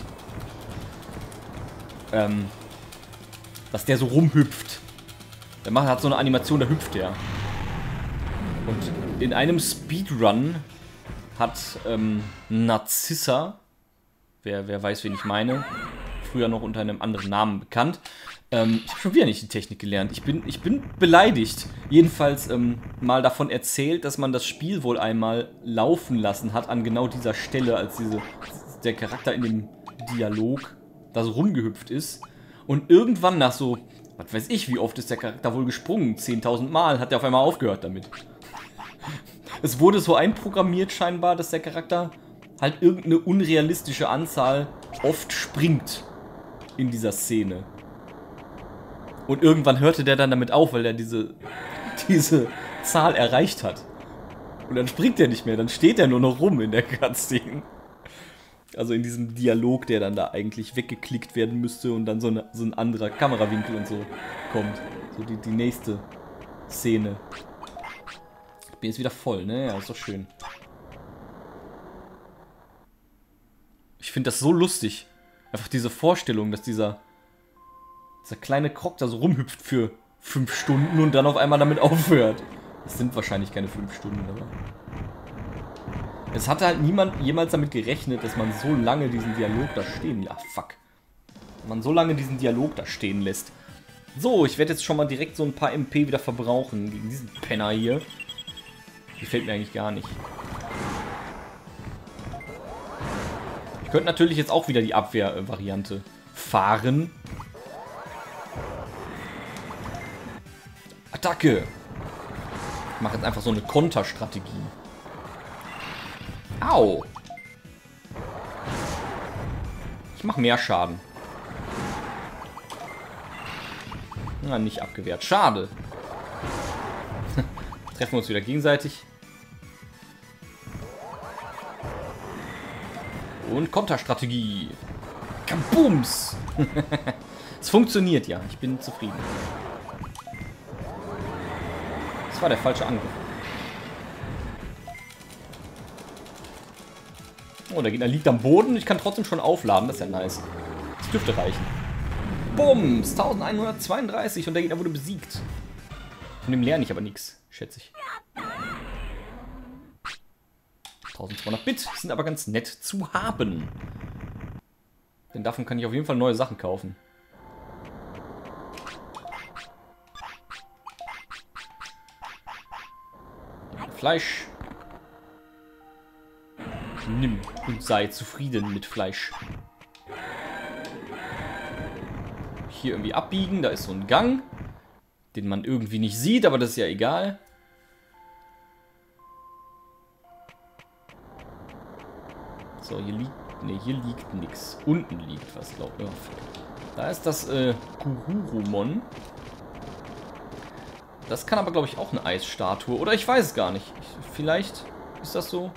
ähm, dass der so rumhüpft. Der macht, hat so eine Animation, da hüpft der. Und in einem Speedrun hat ähm, Narzissa, wer, wer weiß, wen ich meine, früher noch unter einem anderen Namen bekannt. Ähm, ich habe schon wieder nicht die Technik gelernt. Ich bin, ich bin beleidigt. Jedenfalls ähm, mal davon erzählt, dass man das Spiel wohl einmal laufen lassen hat an genau dieser Stelle, als diese, der Charakter in dem Dialog da so rumgehüpft ist. Und irgendwann nach so, was weiß ich, wie oft ist der Charakter wohl gesprungen? zehntausend Mal hat er auf einmal aufgehört damit. Es wurde so einprogrammiert scheinbar, dass der Charakter halt irgendeine unrealistische Anzahl oft springt in dieser Szene. Und irgendwann hörte der dann damit auf, weil er diese, diese Zahl erreicht hat. Und dann springt er nicht mehr, dann steht er nur noch rum in der Cutscene. Also in diesem Dialog, der dann da eigentlich weggeklickt werden müsste und dann so, eine, so ein anderer Kamerawinkel und so kommt. So die, die nächste Szene. Ich bin jetzt wieder voll, ne? Ja, ist doch schön. Ich finde das so lustig. Einfach diese Vorstellung, dass dieser, dieser kleine Krog da so rumhüpft für fünf Stunden und dann auf einmal damit aufhört. Das sind wahrscheinlich keine fünf Stunden, aber... Es hatte halt niemand jemals damit gerechnet, dass man so lange diesen Dialog da stehen... Ja, fuck. Man so lange diesen Dialog da stehen lässt. So, ich werde jetzt schon mal direkt so ein paar M P wieder verbrauchen gegen diesen Penner hier. Gefällt mir eigentlich gar nicht. Ich könnte natürlich jetzt auch wieder die Abwehr-Variante fahren. Attacke! Ich mache jetzt einfach so eine Konterstrategie. Au! Ich mache mehr Schaden. Na, nicht abgewehrt. Schade. Treffen wir uns wieder gegenseitig. Und Konterstrategie. Kabooms! Es funktioniert ja. Ich bin zufrieden. Das war der falsche Angriff. Oh, der Gegner liegt am Boden. Ich kann trotzdem schon aufladen. Das ist ja nice. Das dürfte reichen. Bums! elfhundertzweiunddreißig und der Gegner wurde besiegt. Von dem lerne ich aber nichts, schätze ich. eintausendzweihundert Bit sind aber ganz nett zu haben. Denn davon kann ich auf jeden Fall neue Sachen kaufen. Fleisch. Nimm und sei zufrieden mit Fleisch. Hier irgendwie abbiegen, da ist so ein Gang, den man irgendwie nicht sieht, aber das ist ja egal. So, hier liegt, ne, hier liegt nichts. Unten liegt was, glaube ich. Da ist das äh, Kururumon. Das kann aber, glaube ich, auch eine Eisstatue. Oder ich weiß es gar nicht. Ich, vielleicht ist das so.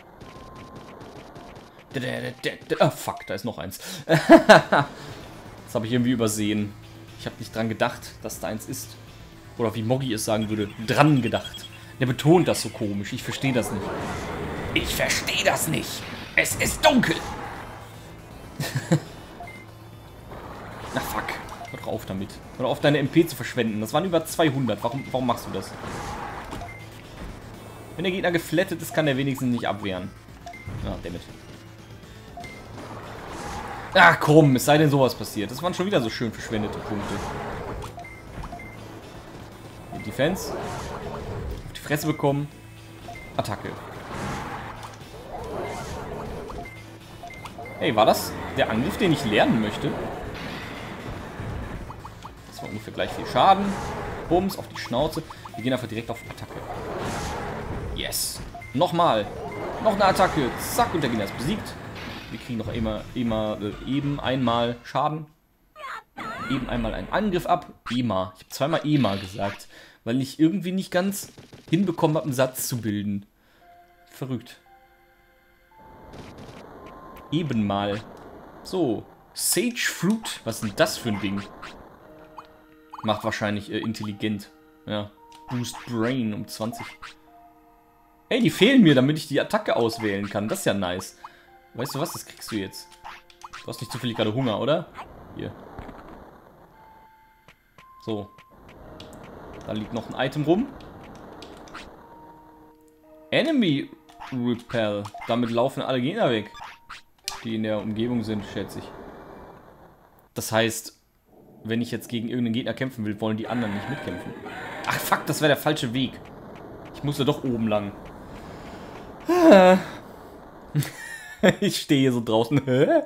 Ah, fuck, da ist noch eins. Das habe ich irgendwie übersehen. Ich habe nicht dran gedacht, dass da eins ist. Oder wie Moggy es sagen würde, dran gedacht. Der betont das so komisch. Ich verstehe das nicht. Ich verstehe das nicht. Es ist dunkel. Na fuck. Hör doch auf damit. Hör doch auf, deine M P zu verschwenden. Das waren über zweihundert. Warum, warum machst du das? Wenn der Gegner geflattet ist, kann er wenigstens nicht abwehren. Ah, dammit. Ach komm, es sei denn sowas passiert. Das waren schon wieder so schön verschwendete Punkte. Defense. Auf die Fresse bekommen. Attacke. Hey, war das der Angriff, den ich lernen möchte? Das war ungefähr gleich viel Schaden. Bums, auf die Schnauze. Wir gehen einfach direkt auf Attacke. Yes. Nochmal. Noch eine Attacke. Zack, und der Gegner ist besiegt. Wir kriegen noch immer, immer, äh, eben einmal Schaden. Eben einmal einen Angriff ab. Ema. Ich habe zweimal Ema gesagt, weil ich irgendwie nicht ganz hinbekommen habe, einen Satz zu bilden. Verrückt. Eben mal. So. Sage Fruit. Was ist denn das für ein Ding? Macht wahrscheinlich äh, intelligent. Ja. Boost Brain um zwanzig. Ey, die fehlen mir, damit ich die Attacke auswählen kann. Das ist ja nice. Weißt du was? Das kriegst du jetzt. Du hast nicht zufällig gerade Hunger, oder? Hier. So. Da liegt noch ein Item rum. Enemy Repel. Damit laufen alle Gegner weg, die in der Umgebung sind, schätze ich. Das heißt, wenn ich jetzt gegen irgendeinen Gegner kämpfen will, wollen die anderen nicht mitkämpfen. Ach fuck, das wäre der falsche Weg. Ich musste doch oben lang. Ich stehe hier so draußen.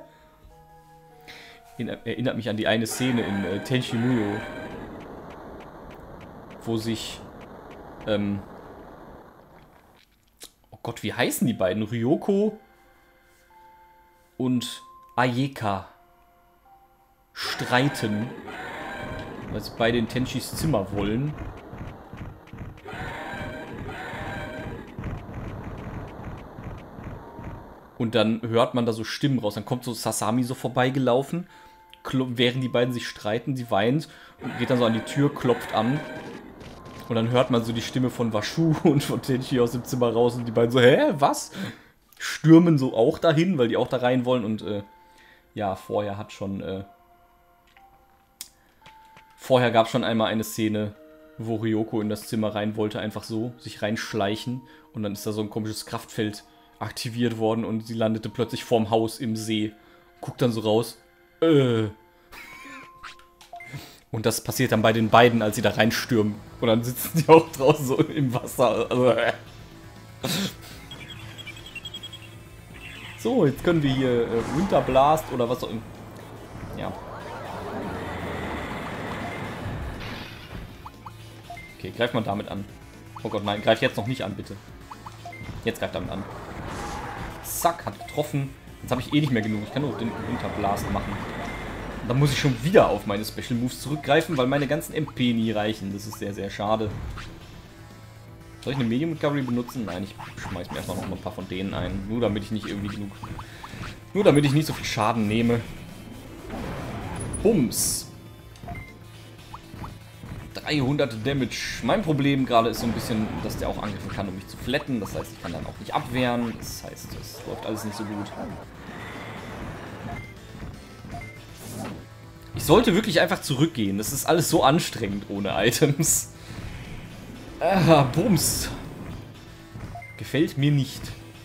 Erinnert mich an die eine Szene in äh, Tenchi Muyo, wo sich ähm oh Gott, wie heißen die beiden? Ryoko und Ayeka streiten, weil sie beide in Tenchis Zimmer wollen. Und dann hört man da so Stimmen raus. Dann kommt so Sasami so vorbeigelaufen, während die beiden sich streiten, sie weint und geht dann so an die Tür, klopft an. Und dann hört man so die Stimme von Washu und von Tenchi aus dem Zimmer raus und die beiden so, hä, was? Stürmen so auch dahin, weil die auch da rein wollen und äh, ja, vorher hat schon, äh, vorher gab es schon einmal eine Szene, wo Ryoko in das Zimmer rein wollte, einfach so, sich reinschleichen und dann ist da so ein komisches Kraftfeld aktiviert worden und sie landete plötzlich vorm Haus im See. Guckt dann so raus. Äh. Und das passiert dann bei den beiden, als sie da reinstürmen. Und dann sitzen die auch draußen so im Wasser. Also, äh. So, jetzt können wir hier äh, Winter Blast oder was auch immer. Ja. Okay, greif mal damit an. Oh Gott, nein, greif jetzt noch nicht an, bitte. Jetzt greif damit an. Zack, hat getroffen. Jetzt habe ich eh nicht mehr genug. Ich kann nur den Winterblast machen. Und dann muss ich schon wieder auf meine Special Moves zurückgreifen, weil meine ganzen M P nie reichen. Das ist sehr, sehr schade. Soll ich eine Medium Recovery benutzen? Nein, ich schmeiß mir erstmal noch mal ein paar von denen ein. Nur damit ich nicht irgendwie genug... Nur damit ich nicht so viel Schaden nehme. Bums. dreihundert Damage. Mein Problem gerade ist so ein bisschen, dass der auch angreifen kann, um mich zu flatten. Das heißt, ich kann dann auch nicht abwehren. Das heißt, es läuft alles nicht so gut. Ich sollte wirklich einfach zurückgehen. Das ist alles so anstrengend ohne Items. Ah, Bums. Gefällt mir nicht.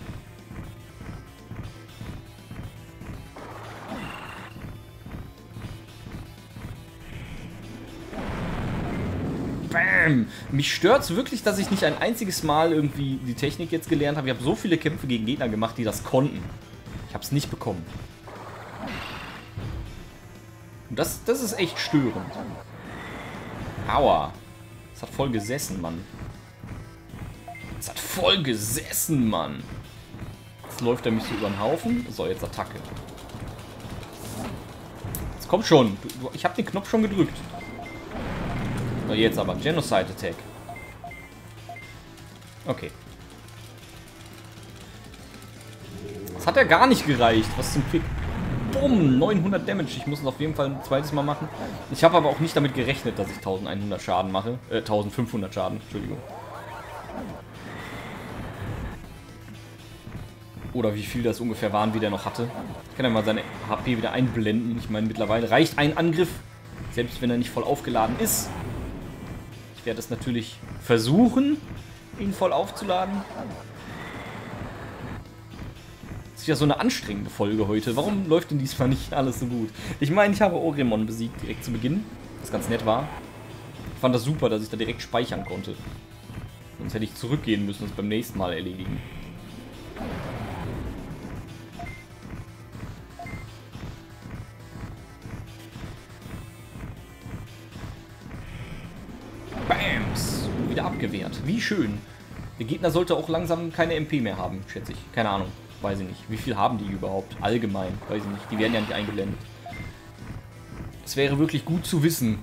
Bam! Mich stört's wirklich, dass ich nicht ein einziges Mal irgendwie die Technik jetzt gelernt habe. Ich habe so viele Kämpfe gegen Gegner gemacht, die das konnten. Ich habe es nicht bekommen. Und das, das ist echt störend. Aua. Das hat voll gesessen, Mann. Das hat voll gesessen, Mann. Jetzt läuft er mich so über den Haufen. So, jetzt Attacke. Jetzt komm schon. Du, ich habe den Knopf schon gedrückt. So, jetzt aber. Genocide Attack. Okay. Das hat ja gar nicht gereicht. Was zum Fick. Bumm, neunhundert Damage. Ich muss es auf jeden Fall ein zweites Mal machen. Ich habe aber auch nicht damit gerechnet, dass ich eintausendeinhundert Schaden mache. Äh, eintausendfünfhundert Schaden. Entschuldigung. Oder wie viel das ungefähr waren, wie der noch hatte. Ich kann ja mal seine H P wieder einblenden. Ich meine, mittlerweile reicht ein Angriff. Selbst wenn er nicht voll aufgeladen ist. Ich werde es natürlich versuchen, ihn voll aufzuladen. Das ist ja so eine anstrengende Folge heute. Warum läuft denn diesmal nicht alles so gut? Ich meine, ich habe Oremon besiegt direkt zu Beginn, was ganz nett war. Ich fand das super, dass ich da direkt speichern konnte. Sonst hätte ich zurückgehen müssen und es beim nächsten Mal erledigen. Bams! Wieder abgewehrt. Wie schön. Der Gegner sollte auch langsam keine M P mehr haben, schätze ich. Keine Ahnung. Weiß ich nicht. Wie viel haben die überhaupt? Allgemein. Weiß ich nicht. Die werden ja nicht eingeblendet. Es wäre wirklich gut zu wissen.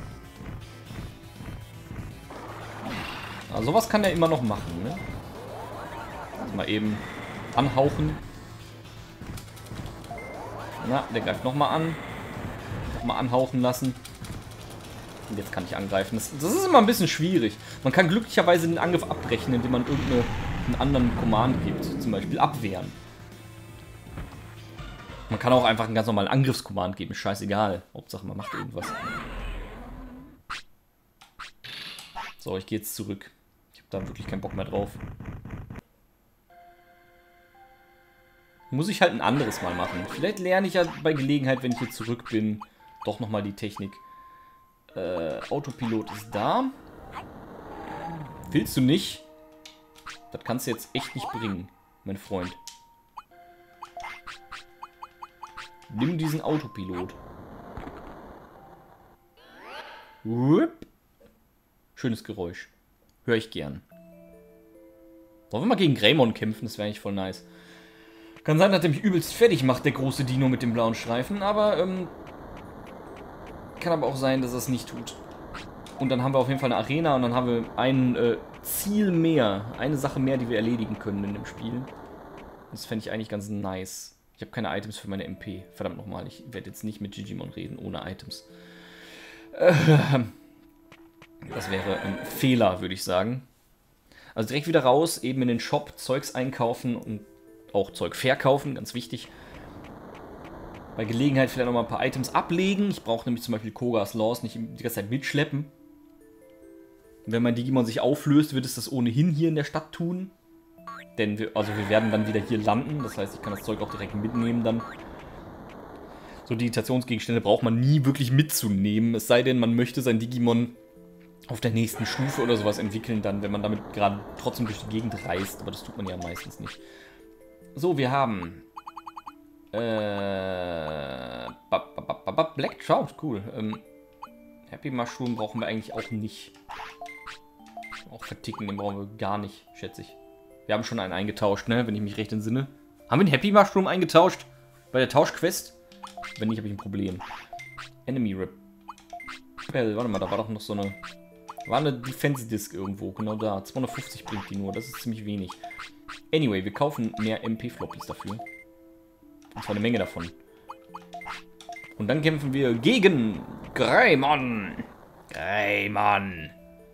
Aber sowas kann er immer noch machen, ne? Mal eben anhauchen. Na, der greift nochmal an. Nochmal anhauchen lassen. Und jetzt kann ich angreifen. Das, das ist immer ein bisschen schwierig. Man kann glücklicherweise den Angriff abbrechen, indem man irgendeinen anderen Command gibt. Zum Beispiel abwehren. Man kann auch einfach einen ganz normalen Angriffskommand geben. Scheißegal. Hauptsache, man macht irgendwas. So, ich gehe jetzt zurück. Ich habe da wirklich keinen Bock mehr drauf. Muss ich halt ein anderes Mal machen. Vielleicht lerne ich ja bei Gelegenheit, wenn ich hier zurück bin, doch nochmal die Technik. Äh, Autopilot ist da. Willst du nicht? Das kannst du jetzt echt nicht bringen, mein Freund. Nimm diesen Autopilot. Wupp. Schönes Geräusch. Höre ich gern. Wollen wir mal gegen Greymon kämpfen? Das wäre eigentlich voll nice. Kann sein, dass er mich übelst fertig macht, der große Dino mit dem blauen Streifen, aber ähm, kann aber auch sein, dass er es nicht tut. Und dann haben wir auf jeden Fall eine Arena und dann haben wir ein äh, Ziel mehr, eine Sache mehr, die wir erledigen können in dem Spiel. Das fände ich eigentlich ganz nice. Ich habe keine Items für meine M P. Verdammt nochmal, ich werde jetzt nicht mit Digimon reden ohne Items. Ähm, das wäre ein Fehler, würde ich sagen. Also direkt wieder raus, eben in den Shop, Zeugs einkaufen und auch Zeug verkaufen, ganz wichtig. Bei Gelegenheit vielleicht nochmal ein paar Items ablegen. Ich brauche nämlich zum Beispiel Kogas Laws nicht die ganze Zeit mitschleppen. Wenn mein Digimon sich auflöst, wird es das ohnehin hier in der Stadt tun. Denn wir, also wir werden dann wieder hier landen. Das heißt, ich kann das Zeug auch direkt mitnehmen dann. So Digitationsgegenstände braucht man nie wirklich mitzunehmen. Es sei denn, man möchte sein Digimon auf der nächsten Stufe oder sowas entwickeln dann, wenn man damit gerade trotzdem durch die Gegend reist. Aber das tut man ja meistens nicht. So, wir haben... Äh... Black Trout, cool. Ähm, Happy Mushroom brauchen wir eigentlich auch nicht. Auch verticken, den brauchen wir gar nicht, schätze ich. Wir haben schon einen eingetauscht, ne? Wenn ich mich recht entsinne. Haben wir einen Happy Mushroom eingetauscht? Bei der Tauschquest? Wenn nicht, habe ich ein Problem. Enemy Repel. Warte mal, da war doch noch so eine... War eine Defense Disc irgendwo, genau da. zweihundertfünfzig bringt die nur, das ist ziemlich wenig. Anyway, wir kaufen mehr M P-Floppies dafür. Und zwar eine Menge davon. Und dann kämpfen wir gegen Greymon. Greymon.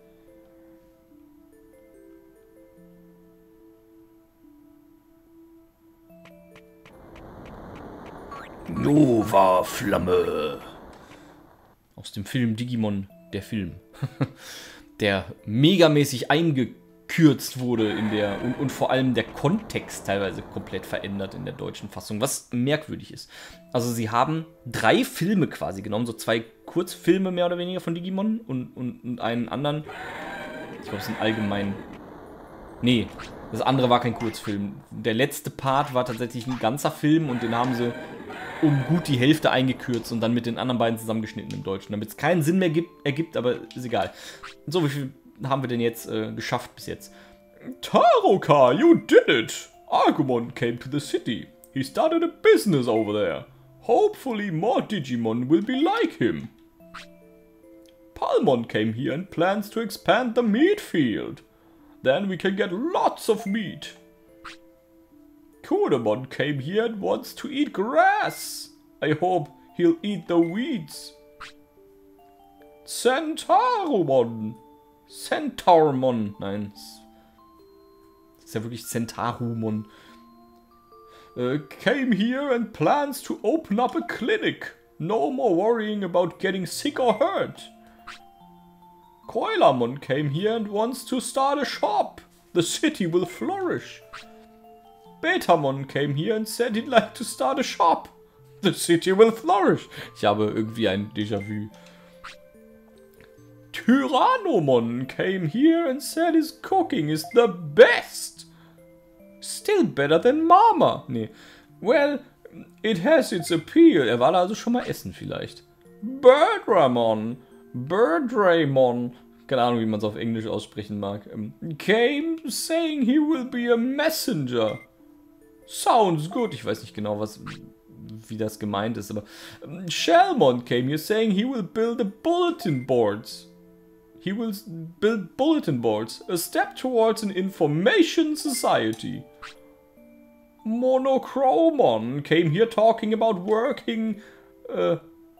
Nova Flamme. Aus dem Film Digimon, der Film. Der megamäßig eingekürzt wurde in der und, und vor allem der Kontext teilweise komplett verändert in der deutschen Fassung, was merkwürdig ist. Also sie haben drei Filme quasi genommen, so zwei Kurzfilme mehr oder weniger von Digimon und, und, und einen anderen. Ich glaube, es sind allgemein... Nee, das andere war kein Kurzfilm. Der letzte Part war tatsächlich ein ganzer Film und den haben sie um gut die Hälfte eingekürzt und dann mit den anderen beiden zusammengeschnitten im Deutschen, damit es keinen Sinn mehr gibt, ergibt, aber ist egal. So, wie viel haben wir denn jetzt äh, geschafft bis jetzt? Taroka, you did it! Agumon came to the city. He started a business over there. Hopefully more Digimon will be like him. Palmon came here and plans to expand the meat field. Then we can get lots of meat. Kudamon came here and wants to eat grass. I hope he'll eat the weeds. Centaurumon. Centaurumon. Nein. Das ist ja wirklich Centaurumon. Uh, came here and plans to open up a clinic. No more worrying about getting sick or hurt. Koilamon came here and wants to start a shop. The city will flourish. Betamon came here and said he'd like to start a shop. The city will flourish. Ich habe irgendwie ein Déjà-vu. Tyrannomon came here and said his cooking is the best. Still better than Mama. Nee. Well, it has its appeal. Er war da also schon mal essen vielleicht. Birdramon. Birdraymon. Keine Ahnung, wie man es auf Englisch aussprechen mag. Um, came saying he will be a messenger. Sounds good. Ich weiß nicht genau, was, wie das gemeint ist, aber um, Shellmon came here saying he will build a bulletin boards. He will build bulletin boards. A step towards an information society. Monochromon came here talking about working... Uh,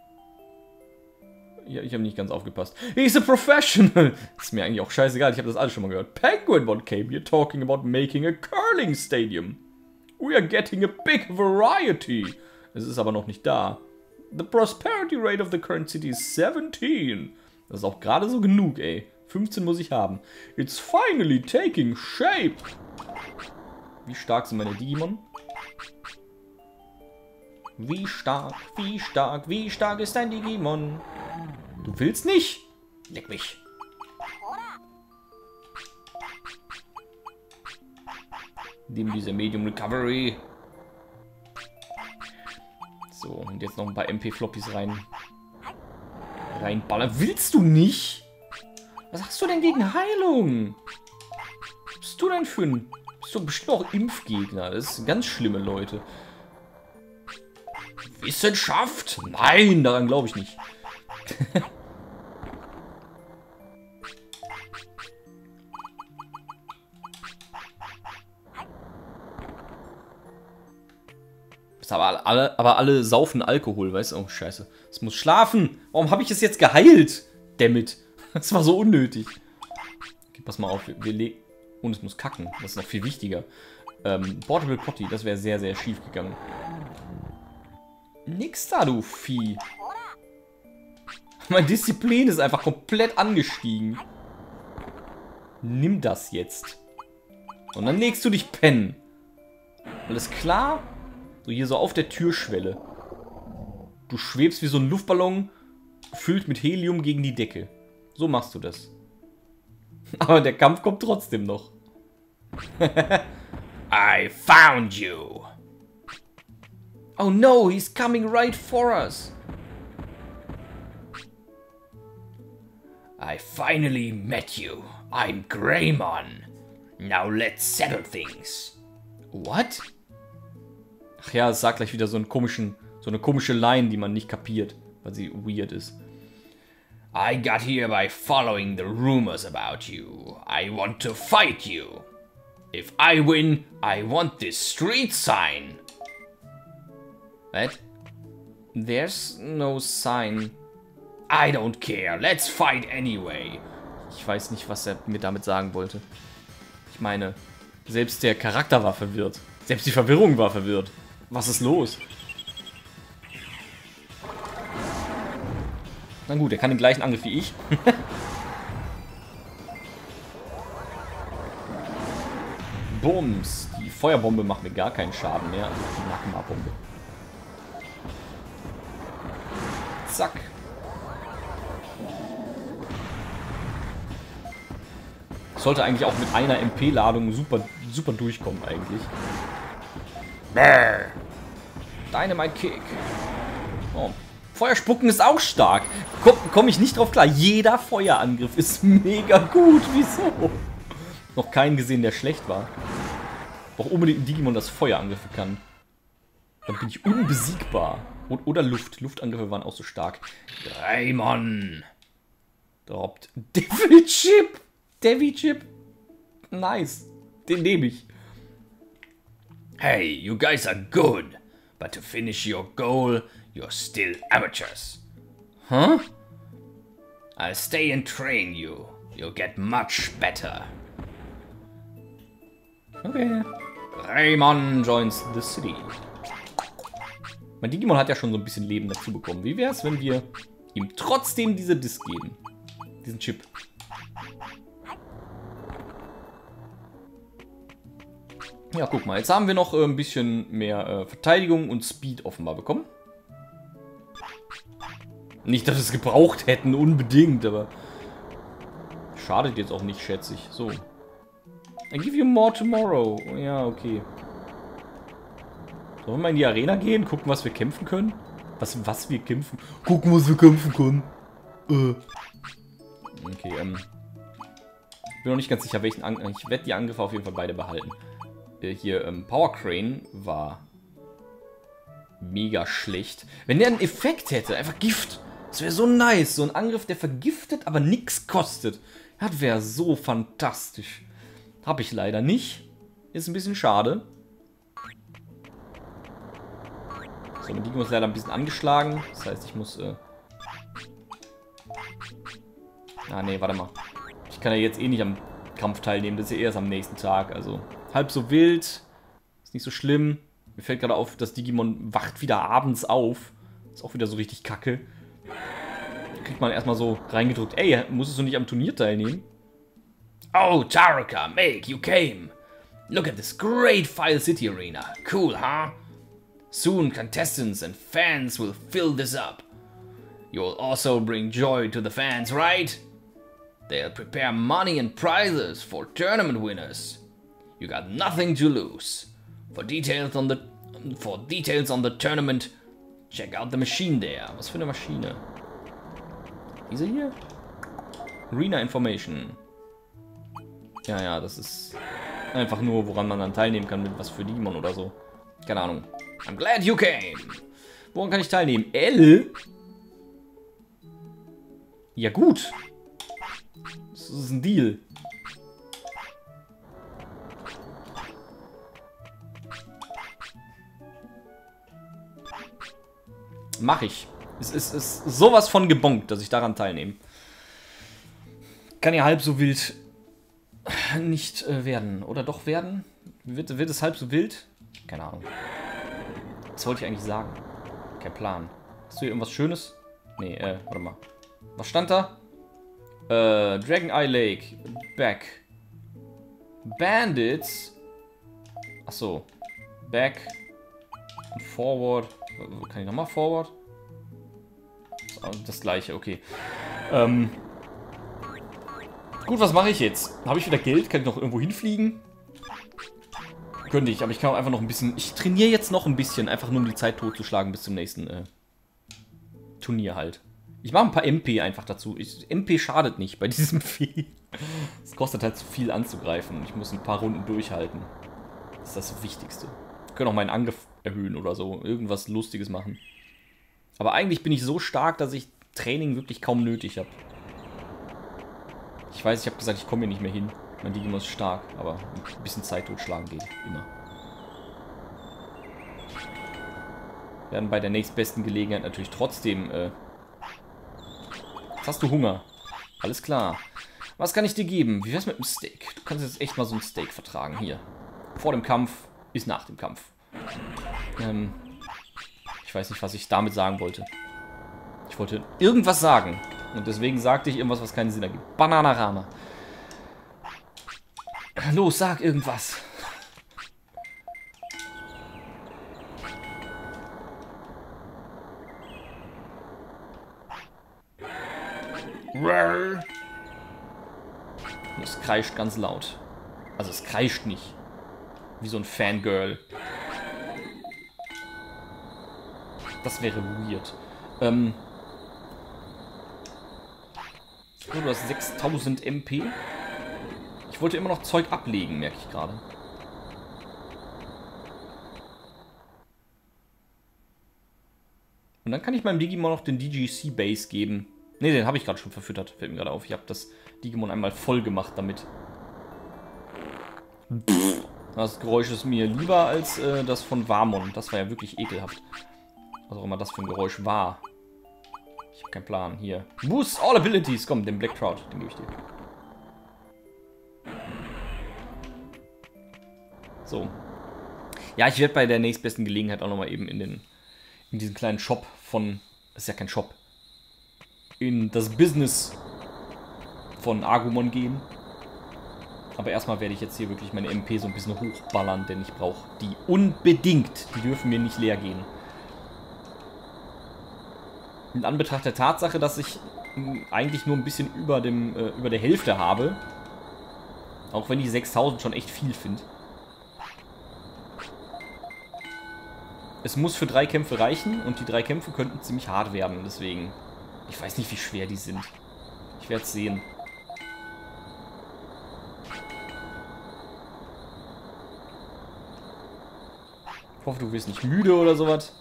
Ja, ich habe nicht ganz aufgepasst. He's a professional. Ist mir eigentlich auch scheißegal, ich habe das alles schon mal gehört. Penguinmon came here talking about making a curling stadium. We are getting a big variety. Es ist aber noch nicht da. The prosperity rate of the current city is seventeen. Das ist auch gerade so genug, ey. fünfzehn muss ich haben. It's finally taking shape. Wie stark sind meine Digimon? Wie stark, wie stark, wie stark ist dein Digimon? Du willst nicht? Leck mich. Nimm diese Medium Recovery. So, und jetzt noch ein paar M P-Floppies rein. Reinballern. Willst du nicht? Was hast du denn gegen Heilung? Was bist du denn für ein... Bist du bestimmt auch Impfgegner. Das sind ganz schlimme Leute. Wissenschaft? Nein, daran glaube ich nicht. Ist aber alle, aber alle saufen Alkohol, weißt du? Oh, scheiße. Es muss schlafen. Warum habe ich es jetzt geheilt? Dammit. Das war so unnötig. Okay, pass mal auf. Wir, wir legen... Und es muss kacken. Das ist noch viel wichtiger. Ähm, Portable Potty. Das wäre sehr, sehr schief gegangen. Nix da, du Vieh. Meine Disziplin ist einfach komplett angestiegen. Nimm das jetzt. Und dann legst du dich pennen. Alles klar? So hier so auf der Türschwelle. Du schwebst wie so ein Luftballon, gefüllt mit Helium gegen die Decke. So machst du das. Aber der Kampf kommt trotzdem noch. I found you. Oh no, he's coming right for us. I finally met you. I'm Greymon. Now let's settle things. What? Ach ja, es sagt gleich wieder so einen komischen, so eine komische Line, die man nicht kapiert, weil sie weird ist. I got here by following the rumors about you. I want to fight you. If I win, I want this street sign. What? There's no sign. I don't care. Let's fight anyway. Ich weiß nicht, was er mir damit sagen wollte. Ich meine, selbst der Charakter war verwirrt. Selbst die Verwirrung war verwirrt. Was ist los? Na gut, er kann den gleichen Angriff wie ich. Bums. Die Feuerbombe macht mir gar keinen Schaden mehr. Also die Magma-Bombe. Zack. Sollte eigentlich auch mit einer M P-Ladung super, super durchkommen eigentlich. Dynamite Kick. Oh. Feuerspucken ist auch stark. Komme komm ich nicht drauf klar. Jeder Feuerangriff ist mega gut. Wieso? Noch keinen gesehen, der schlecht war. Auch unbedingt ein Digimon, das Feuerangriffe kann. Dann bin ich unbesiegbar. Und, oder Luft. Luftangriffe waren auch so stark. Greymon. Droppt. Devil Chip. Devil Chip. Nice. Den nehme ich. Hey, you guys are good. But to finish your goal, you're still amateurs. Huh? I'll stay and train you. You'll get much better. Okay. Greymon joins the city. Mein Digimon hat ja schon so ein bisschen Leben dazu bekommen. Wie wäre es, wenn wir ihm trotzdem diese Disc geben? Diesen Chip. Ja, guck mal. Jetzt haben wir noch äh, ein bisschen mehr äh, Verteidigung und Speed offenbar bekommen. Nicht, dass wir es gebraucht hätten, unbedingt, aber schadet jetzt auch nicht, schätze ich. So. I give you more tomorrow. Ja, okay. Sollen wir mal in die Arena gehen? Gucken, was wir kämpfen können? Was, was wir kämpfen? Gucken, was wir kämpfen können. Äh. Okay, ähm. Ich bin noch nicht ganz sicher, welchen Angriff. Ich werde die Angriffe auf jeden Fall beide behalten. Äh, hier, ähm, Power Crane war mega schlecht. Wenn der einen Effekt hätte, einfach Gift. Das wäre so nice. So ein Angriff, der vergiftet, aber nichts kostet. Das wäre so fantastisch. Habe ich leider nicht. Ist ein bisschen schade. So, mein Digimon ist leider ein bisschen angeschlagen. Das heißt, ich muss... Äh ah, nee, warte mal. Ich kann ja jetzt eh nicht am Kampf teilnehmen. Das ist ja erst am nächsten Tag. Also, halb so wild. Ist nicht so schlimm. Mir fällt gerade auf, das Digimon wacht wieder abends auf. Ist auch wieder so richtig kacke. Da kriegt man erstmal so reingedrückt. Ey, musstest du nicht am Turnier teilnehmen? Oh, Taruka, Meg, you came. Look at this great File City arena. Cool, huh? Soon contestants and fans will fill this up. You'll also bring joy to the fans, right? They'll prepare money and prizes for tournament winners. You got nothing to lose. For details on the for details on the tournament, check out the machine there. Was für eine Maschine? Diese hier? Arena Information. Ja, ja, das ist einfach nur, woran man dann teilnehmen kann, mit was für Digimon oder so. Keine Ahnung. I'm glad you came. Woran kann ich teilnehmen? L? Ja, gut. Das ist ein Deal. Mach ich. Es ist, ist sowas von gebongt, dass ich daran teilnehme. Kann ja halb so wild nicht äh, werden. Oder doch werden? Wird, wird es halb so wild? Keine Ahnung. Was wollte ich eigentlich sagen? Kein Plan. Hast du hier irgendwas Schönes? Nee, äh, warte mal. Was stand da? Äh, Dragon Eye Lake. Back. Bandits. Achso. Back. Und Forward. Kann ich nochmal Forward? Das gleiche, okay. Ähm. Gut, was mache ich jetzt? Habe ich wieder Geld? Kann ich noch irgendwo hinfliegen? Könnte ich, aber ich kann auch einfach noch ein bisschen... Ich trainiere jetzt noch ein bisschen, einfach nur um die Zeit totzuschlagen bis zum nächsten äh, Turnier halt. Ich mache ein paar M P einfach dazu. Ich, M P schadet nicht bei diesem Vieh. Es kostet halt zu viel anzugreifen. Ich muss ein paar Runden durchhalten. Das ist das Wichtigste. Ich kann auch meinen Angriff erhöhen oder so. Irgendwas Lustiges machen. Aber eigentlich bin ich so stark, dass ich Training wirklich kaum nötig habe. Ich weiß, ich habe gesagt, ich komme hier nicht mehr hin. Mein Digimon ist stark, aber ein bisschen Zeit totschlagen geht. Immer. Wir werden bei der nächstbesten Gelegenheit natürlich trotzdem... Äh Jetzt hast du Hunger. Alles klar. Was kann ich dir geben? Wie wär's mit einem Steak? Du kannst jetzt echt mal so ein Steak vertragen. Hier. Vor dem Kampf ist nach dem Kampf. Ähm... Ich weiß nicht, was ich damit sagen wollte. Ich wollte irgendwas sagen. Und deswegen sagte ich irgendwas, was keinen Sinn ergibt. Bananarama. Los, sag irgendwas. Es kreischt ganz laut. Also es kreischt nicht. Wie so ein Fangirl. Das wäre weird. Ähm... Oh, du hast sechstausend M P. Ich wollte immer noch Zeug ablegen, merke ich gerade. Und dann kann ich meinem Digimon noch den D G C Base geben. Ne, den habe ich gerade schon verfüttert. Fällt mir gerade auf. Ich habe das Digimon einmal voll gemacht damit. Das Geräusch ist mir lieber als äh, das von Warmon. Das war ja wirklich ekelhaft. Was auch immer das für ein Geräusch war. Ich habe keinen Plan. Hier. Boost all abilities. Komm, den Black Trout. Den gebe ich dir. So. Ja, ich werde bei der nächstbesten Gelegenheit auch nochmal eben in den in diesen kleinen Shop von... Das ist ja kein Shop. In das Business von Agumon gehen. Aber erstmal werde ich jetzt hier wirklich meine M P so ein bisschen hochballern, denn ich brauche die unbedingt. Die dürfen mir nicht leer gehen. In Anbetracht der Tatsache, dass ich eigentlich nur ein bisschen über, dem, äh, über der Hälfte habe. Auch wenn ich sechstausend schon echt viel finde. Es muss für drei Kämpfe reichen und die drei Kämpfe könnten ziemlich hart werden. Deswegen, ich weiß nicht, wie schwer die sind. Ich werde es sehen. Ich hoffe, du wirst nicht müde oder sowas.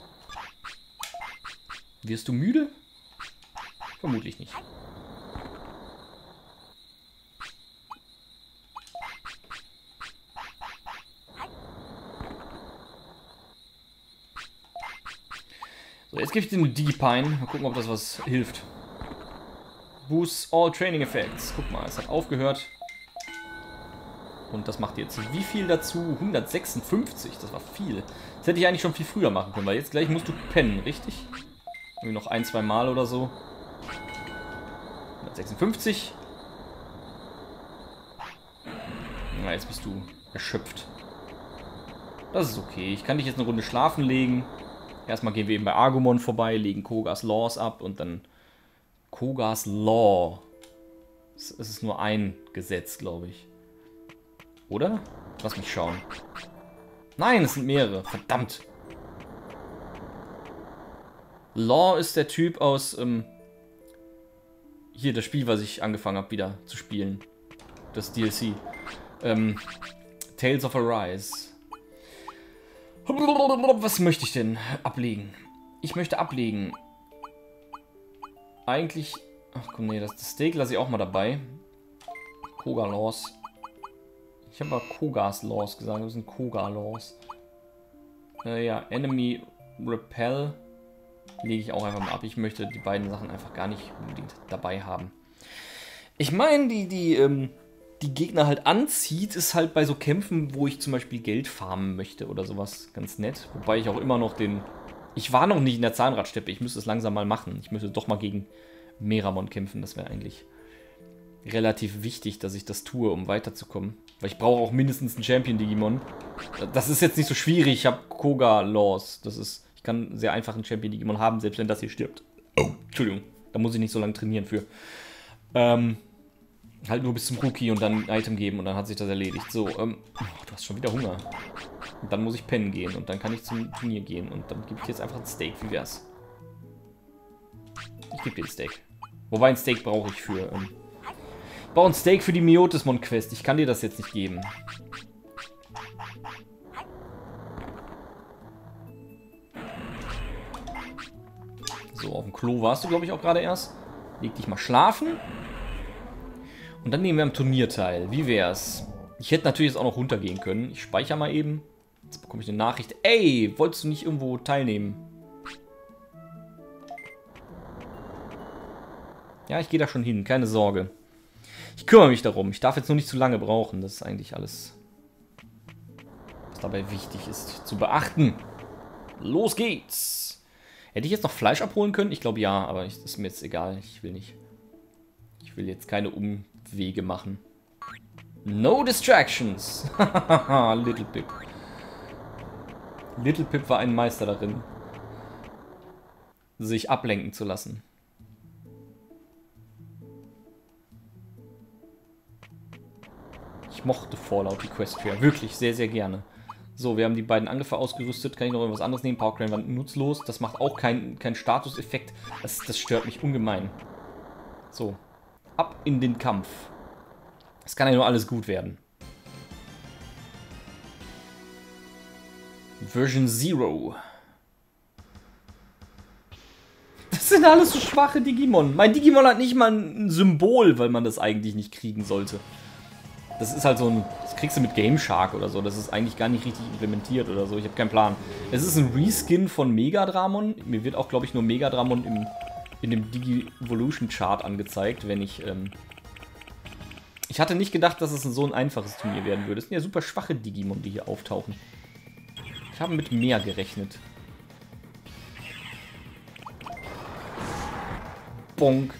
Wirst du müde? Vermutlich nicht. So, jetzt gebe ich den Digipine. Mal gucken, ob das was hilft. Boost all Training Effects. Guck mal, es hat aufgehört. Und das macht jetzt wie viel dazu? hundertsechsundfünfzig. Das war viel. Das hätte ich eigentlich schon viel früher machen können, weil jetzt gleich musst du pennen, richtig? Irgendwie noch ein, zwei Mal oder so. hundertsechsundfünfzig. Na, jetzt bist du erschöpft. Das ist okay. Ich kann dich jetzt eine Runde schlafen legen. Erstmal gehen wir eben bei Agumon vorbei, legen Kogas Laws ab und dann... Kogas Law. Es ist nur ein Gesetz, glaube ich. Oder? Lass mich schauen. Nein, es sind mehrere. Verdammt. Law ist der Typ aus... Ähm, hier, das Spiel, was ich angefangen habe, wieder zu spielen. Das D L C. Ähm, Tales of Arise. Was möchte ich denn ablegen? Ich möchte ablegen. Eigentlich... Ach komm, nee, das, das Steak lasse ich auch mal dabei. Koga Laws. Ich habe mal Kogas Laws gesagt. Das sind Koga Laws. Äh, ja, Enemy Repel. lege ich auch einfach mal ab. Ich möchte die beiden Sachen einfach gar nicht unbedingt dabei haben. Ich meine, die, die, ähm, die Gegner halt anzieht, ist halt bei so Kämpfen, wo ich zum Beispiel Geld farmen möchte oder sowas ganz nett. Wobei ich auch immer noch den... Ich war noch nicht in der Zahnradsteppe, ich müsste es langsam mal machen. Ich müsste doch mal gegen Meramon kämpfen, das wäre eigentlich relativ wichtig, dass ich das tue, um weiterzukommen. Weil ich brauche auch mindestens einen Champion-Digimon. Das ist jetzt nicht so schwierig, ich habe Koga-Laws. Das ist... Ich kann sehr einfach einen Champion-Digimon haben, selbst wenn das hier stirbt. Oh, Entschuldigung, da muss ich nicht so lange trainieren für. Ähm... Halt nur bis zum Rookie und dann ein Item geben und dann hat sich das erledigt. So, ähm, oh, du hast schon wieder Hunger. Und dann muss ich pennen gehen und dann kann ich zum Turnier gehen und dann gebe ich jetzt einfach ein Steak. Wie wär's? Ich gebe dir ein Steak. Wobei ein Steak brauche ich für, ähm, ich brauche ein Steak für die Myotismon-Quest. Ich kann dir das jetzt nicht geben. So, auf dem Klo warst du, glaube ich, auch gerade erst. Leg dich mal schlafen. Und dann nehmen wir am Turnier teil. Wie wär's? Ich hätte natürlich jetzt auch noch runtergehen können. Ich speichere mal eben. Jetzt bekomme ich eine Nachricht. Ey, wolltest du nicht irgendwo teilnehmen? Ja, ich gehe da schon hin. Keine Sorge. Ich kümmere mich darum. Ich darf jetzt nur nicht zu lange brauchen. Das ist eigentlich alles, was dabei wichtig ist zu beachten. Los geht's. Hätte ich jetzt noch Fleisch abholen können? Ich glaube ja, aber ich, das ist mir jetzt egal. Ich will nicht. Ich will jetzt keine Umwege machen. No distractions. Little Pip. Little Pip war ein Meister darin, sich ablenken zu lassen. Ich mochte Fallout, die Questfair. Wirklich, sehr, sehr gerne. So, wir haben die beiden Angriffe ausgerüstet. Kann ich noch irgendwas anderes nehmen? Power Crane war nutzlos. Das macht auch keinen kein Statuseffekt. Das, das stört mich ungemein. So. Ab in den Kampf. Es kann ja nur alles gut werden. Version Zero. Das sind alles so schwache Digimon. Mein Digimon hat nicht mal ein Symbol, weil man das eigentlich nicht kriegen sollte. Das ist halt so ein... Das kriegst du mit Game Shark oder so. Das ist eigentlich gar nicht richtig implementiert oder so. Ich habe keinen Plan. Es ist ein Reskin von Megadramon. Mir wird auch, glaube ich, nur Megadramon im... in dem Digi-Evolution-Chart angezeigt, wenn ich, ähm ich hatte nicht gedacht, dass es so ein einfaches Turnier werden würde. Es sind ja super schwache Digimon, die hier auftauchen. Ich habe mit mehr gerechnet. Bonk.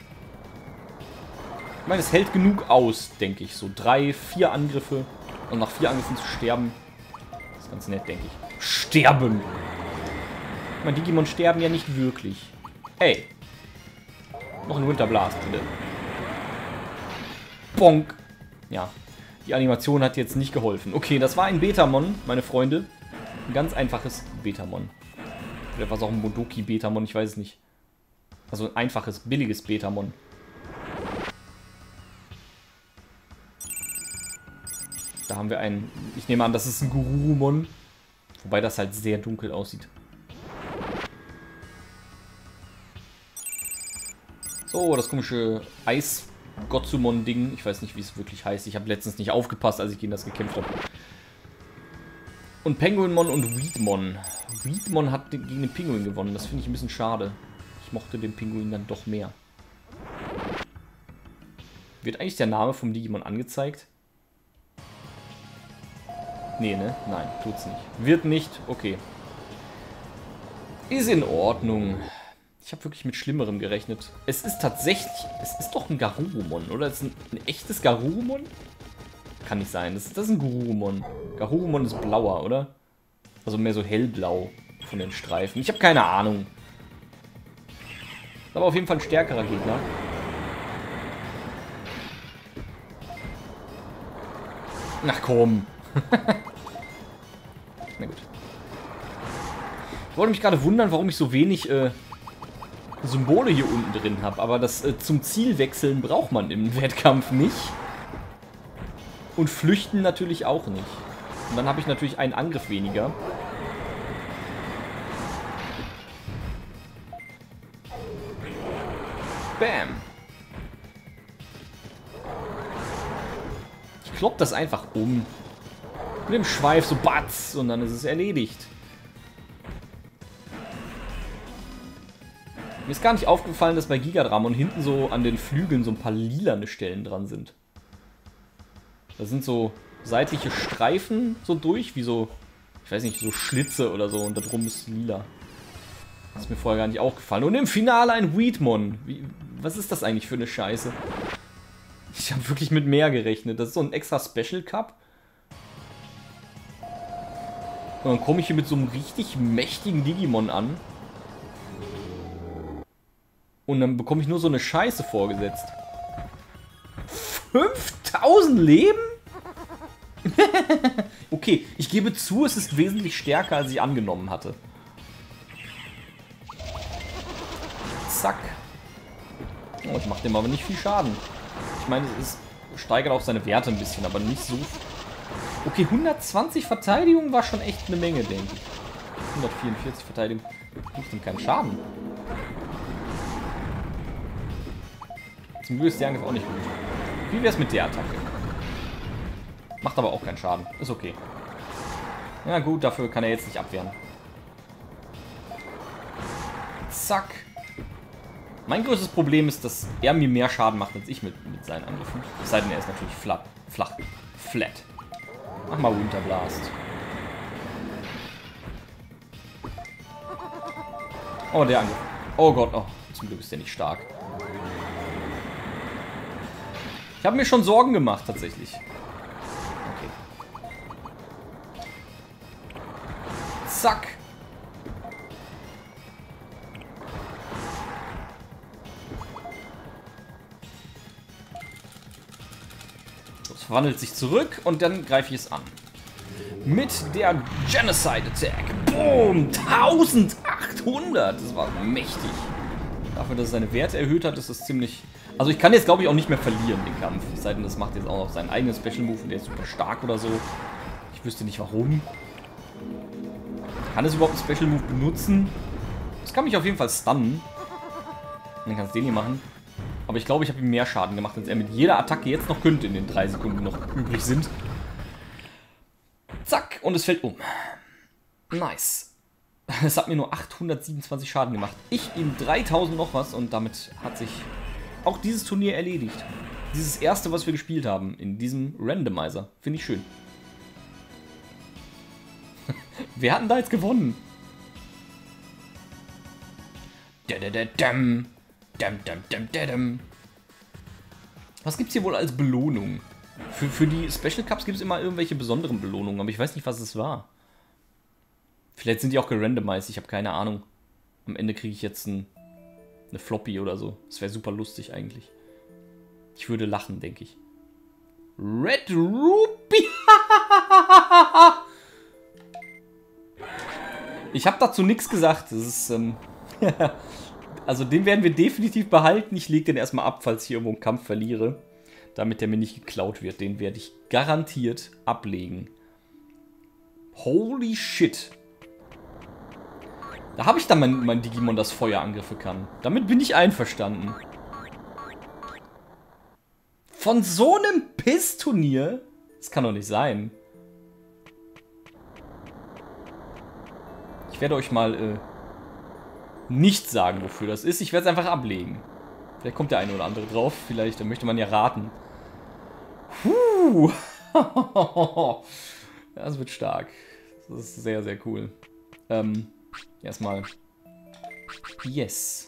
Ich meine, es hält genug aus, denke ich. So drei, vier Angriffe und nach vier Angriffen zu sterben. Das ist ganz nett, denke ich. Sterben! Ich meine, Digimon sterben ja nicht wirklich. Hey. Noch ein Winter Blast, bitte. Bonk. Ja. Die Animation hat jetzt nicht geholfen. Okay, das war ein Betamon, meine Freunde. Ein ganz einfaches Betamon. Oder war es auch ein Modoki Betamon, ich weiß es nicht. Also ein einfaches, billiges Betamon. Da haben wir einen... Ich nehme an, das ist ein Gurumon. Wobei das halt sehr dunkel aussieht. So, das komische Eis-Gotsumon-Ding. Ich weiß nicht, wie es wirklich heißt. Ich habe letztens nicht aufgepasst, als ich gegen das gekämpft habe. Und Penguinmon und Weedmon. Weedmon hat gegen den Pinguin gewonnen. Das finde ich ein bisschen schade. Ich mochte den Pinguin dann doch mehr. Wird eigentlich der Name vom Digimon angezeigt? Nee, ne? Nein, tut's nicht. Wird nicht? Okay. Ist in Ordnung. Ich habe wirklich mit Schlimmerem gerechnet. Es ist tatsächlich... Es ist doch ein Garurumon, oder? Es ist ein, ein echtes Garurumon? Kann nicht sein. Das, das ist ein Garurumon. Garurumon ist blauer, oder? Also mehr so hellblau von den Streifen. Ich habe keine Ahnung. Aber auf jeden Fall ein stärkerer Gegner. Ach komm. Na gut. Ich wollte mich gerade wundern, warum ich so wenig äh, Symbole hier unten drin habe. Aber das äh, zum Ziel wechseln braucht man im Wettkampf nicht. Und flüchten natürlich auch nicht. Und dann habe ich natürlich einen Angriff weniger. Bam. Ich klopp das einfach um. Mit dem Schweif so batz und dann ist es erledigt. Mir ist gar nicht aufgefallen, dass bei Gigadramon hinten so an den Flügeln so ein paar lilane Stellen dran sind. Da sind so seitliche Streifen so durch, wie so, ich weiß nicht, so Schlitze oder so. Und da drum ist lila. Das ist mir vorher gar nicht aufgefallen. Und im Finale ein Weedmon. Wie, was ist das eigentlich für eine Scheiße? Ich habe wirklich mit mehr gerechnet. Das ist so ein extra Special Cup. Und dann komme ich hier mit so einem richtig mächtigen Digimon an. Und dann bekomme ich nur so eine Scheiße vorgesetzt. fünftausend Leben? Okay, ich gebe zu, es ist wesentlich stärker, als ich angenommen hatte. Zack. Oh, ich mache dem aber nicht viel Schaden. Ich meine, es steigert auch seine Werte ein bisschen, aber nicht so. Okay, hundertzwanzig Verteidigung war schon echt eine Menge, denke ich. hundertvierundvierzig Verteidigung. Macht ihm keinen Schaden. Zum Glück ist der Angriff auch nicht gut. Wie wäre es mit der Attacke? Macht aber auch keinen Schaden. Ist okay. Ja gut, dafür kann er jetzt nicht abwehren. Zack. Mein größtes Problem ist, dass er mir mehr Schaden macht, als ich mit, mit seinen Angriffen. Es sei denn, er ist natürlich flat. Flach. Flat. Mach mal Winter Blast. Oh, der Angriff. Oh Gott, oh. Zum Glück ist der nicht stark. Ich habe mir schon Sorgen gemacht, tatsächlich. Okay. Zack. Es verwandelt sich zurück und dann greife ich es an. Mit der Genocide Attack. Boom! eintausendachthundert! Das war mächtig. Dafür, dass es seine Werte erhöht hat, ist das ziemlich... Also ich kann jetzt, glaube ich, auch nicht mehr verlieren, den Kampf. Es sei denn, das macht jetzt auch noch seinen eigenen Special Move und der ist super stark oder so. Ich wüsste nicht, warum. Kann es überhaupt einen Special Move benutzen? Das kann mich auf jeden Fall stunnen. Und dann kann es den hier machen. Aber ich glaube, ich habe ihm mehr Schaden gemacht, als er mit jeder Attacke jetzt noch könnte in den drei Sekunden, die noch übrig sind. Zack, und es fällt um. Nice. Es hat mir nur achthundertsiebenundzwanzig Schaden gemacht. Ich ihm dreitausend noch was und damit hat sich auch dieses Turnier erledigt. Dieses erste, was wir gespielt haben in diesem Randomizer. Finde ich schön. Wer hat denn da jetzt gewonnen? Was gibt's hier wohl als Belohnung? Für, für die Special Cups gibt es immer irgendwelche besonderen Belohnungen, aber ich weiß nicht, was es war. Vielleicht sind die auch gerandomized, ich habe keine Ahnung. Am Ende kriege ich jetzt ein, eine Floppy oder so. Das wäre super lustig eigentlich. Ich würde lachen, denke ich. Red Ruby! Ich habe dazu nichts gesagt. Das ist, ähm also den werden wir definitiv behalten. Ich lege den erstmal ab, falls ich hier irgendwo einen Kampf verliere. Damit der mir nicht geklaut wird. Den werde ich garantiert ablegen. Holy shit. Da habe ich dann mein, mein Digimon, das Feuerangriffe kann. Damit bin ich einverstanden. Von so einem Piss-Turnier? Das kann doch nicht sein. Ich werde euch mal äh, nicht sagen, wofür das ist. Ich werde es einfach ablegen. Vielleicht kommt der eine oder andere drauf. Vielleicht, da möchte man ja raten. Puh. Das wird stark. Das ist sehr, sehr cool. Ähm, erstmal. Yes.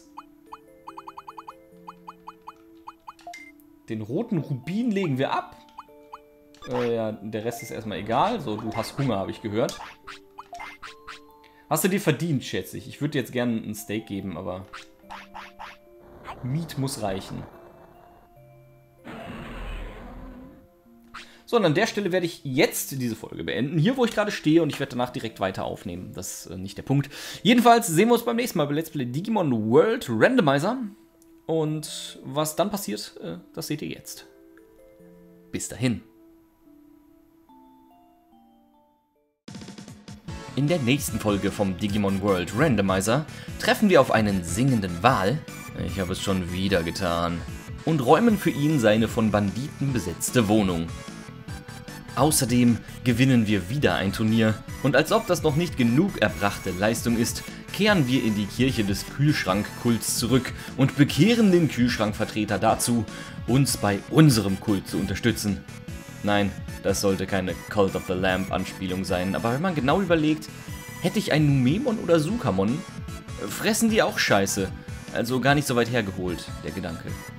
Den roten Rubin legen wir ab. Äh, ja, der Rest ist erstmal egal. So, du hast Hunger, habe ich gehört. Hast du dir verdient, schätze ich. Ich würde dir jetzt gerne ein Steak geben, aber Meat muss reichen. So, und an der Stelle werde ich jetzt diese Folge beenden. Hier, wo ich gerade stehe, und ich werde danach direkt weiter aufnehmen. Das ist äh, nicht der Punkt. Jedenfalls sehen wir uns beim nächsten Mal bei Let's Play Digimon World Randomizer. Und was dann passiert, äh, das seht ihr jetzt. Bis dahin. In der nächsten Folge vom Digimon World Randomizer treffen wir auf einen singenden Wal, ich habe es schon wieder getan, und räumen für ihn seine von Banditen besetzte Wohnung. Außerdem gewinnen wir wieder ein Turnier. Und als ob das noch nicht genug erbrachte Leistung ist, kehren wir in die Kirche des Kühlschrankkults zurück und bekehren den Kühlschrankvertreter dazu, uns bei unserem Kult zu unterstützen. Nein, das sollte keine Cult of the Lamp Anspielung sein, aber wenn man genau überlegt, hätte ich einen Numemon oder Sukamon, fressen die auch Scheiße. Also gar nicht so weit hergeholt, der Gedanke.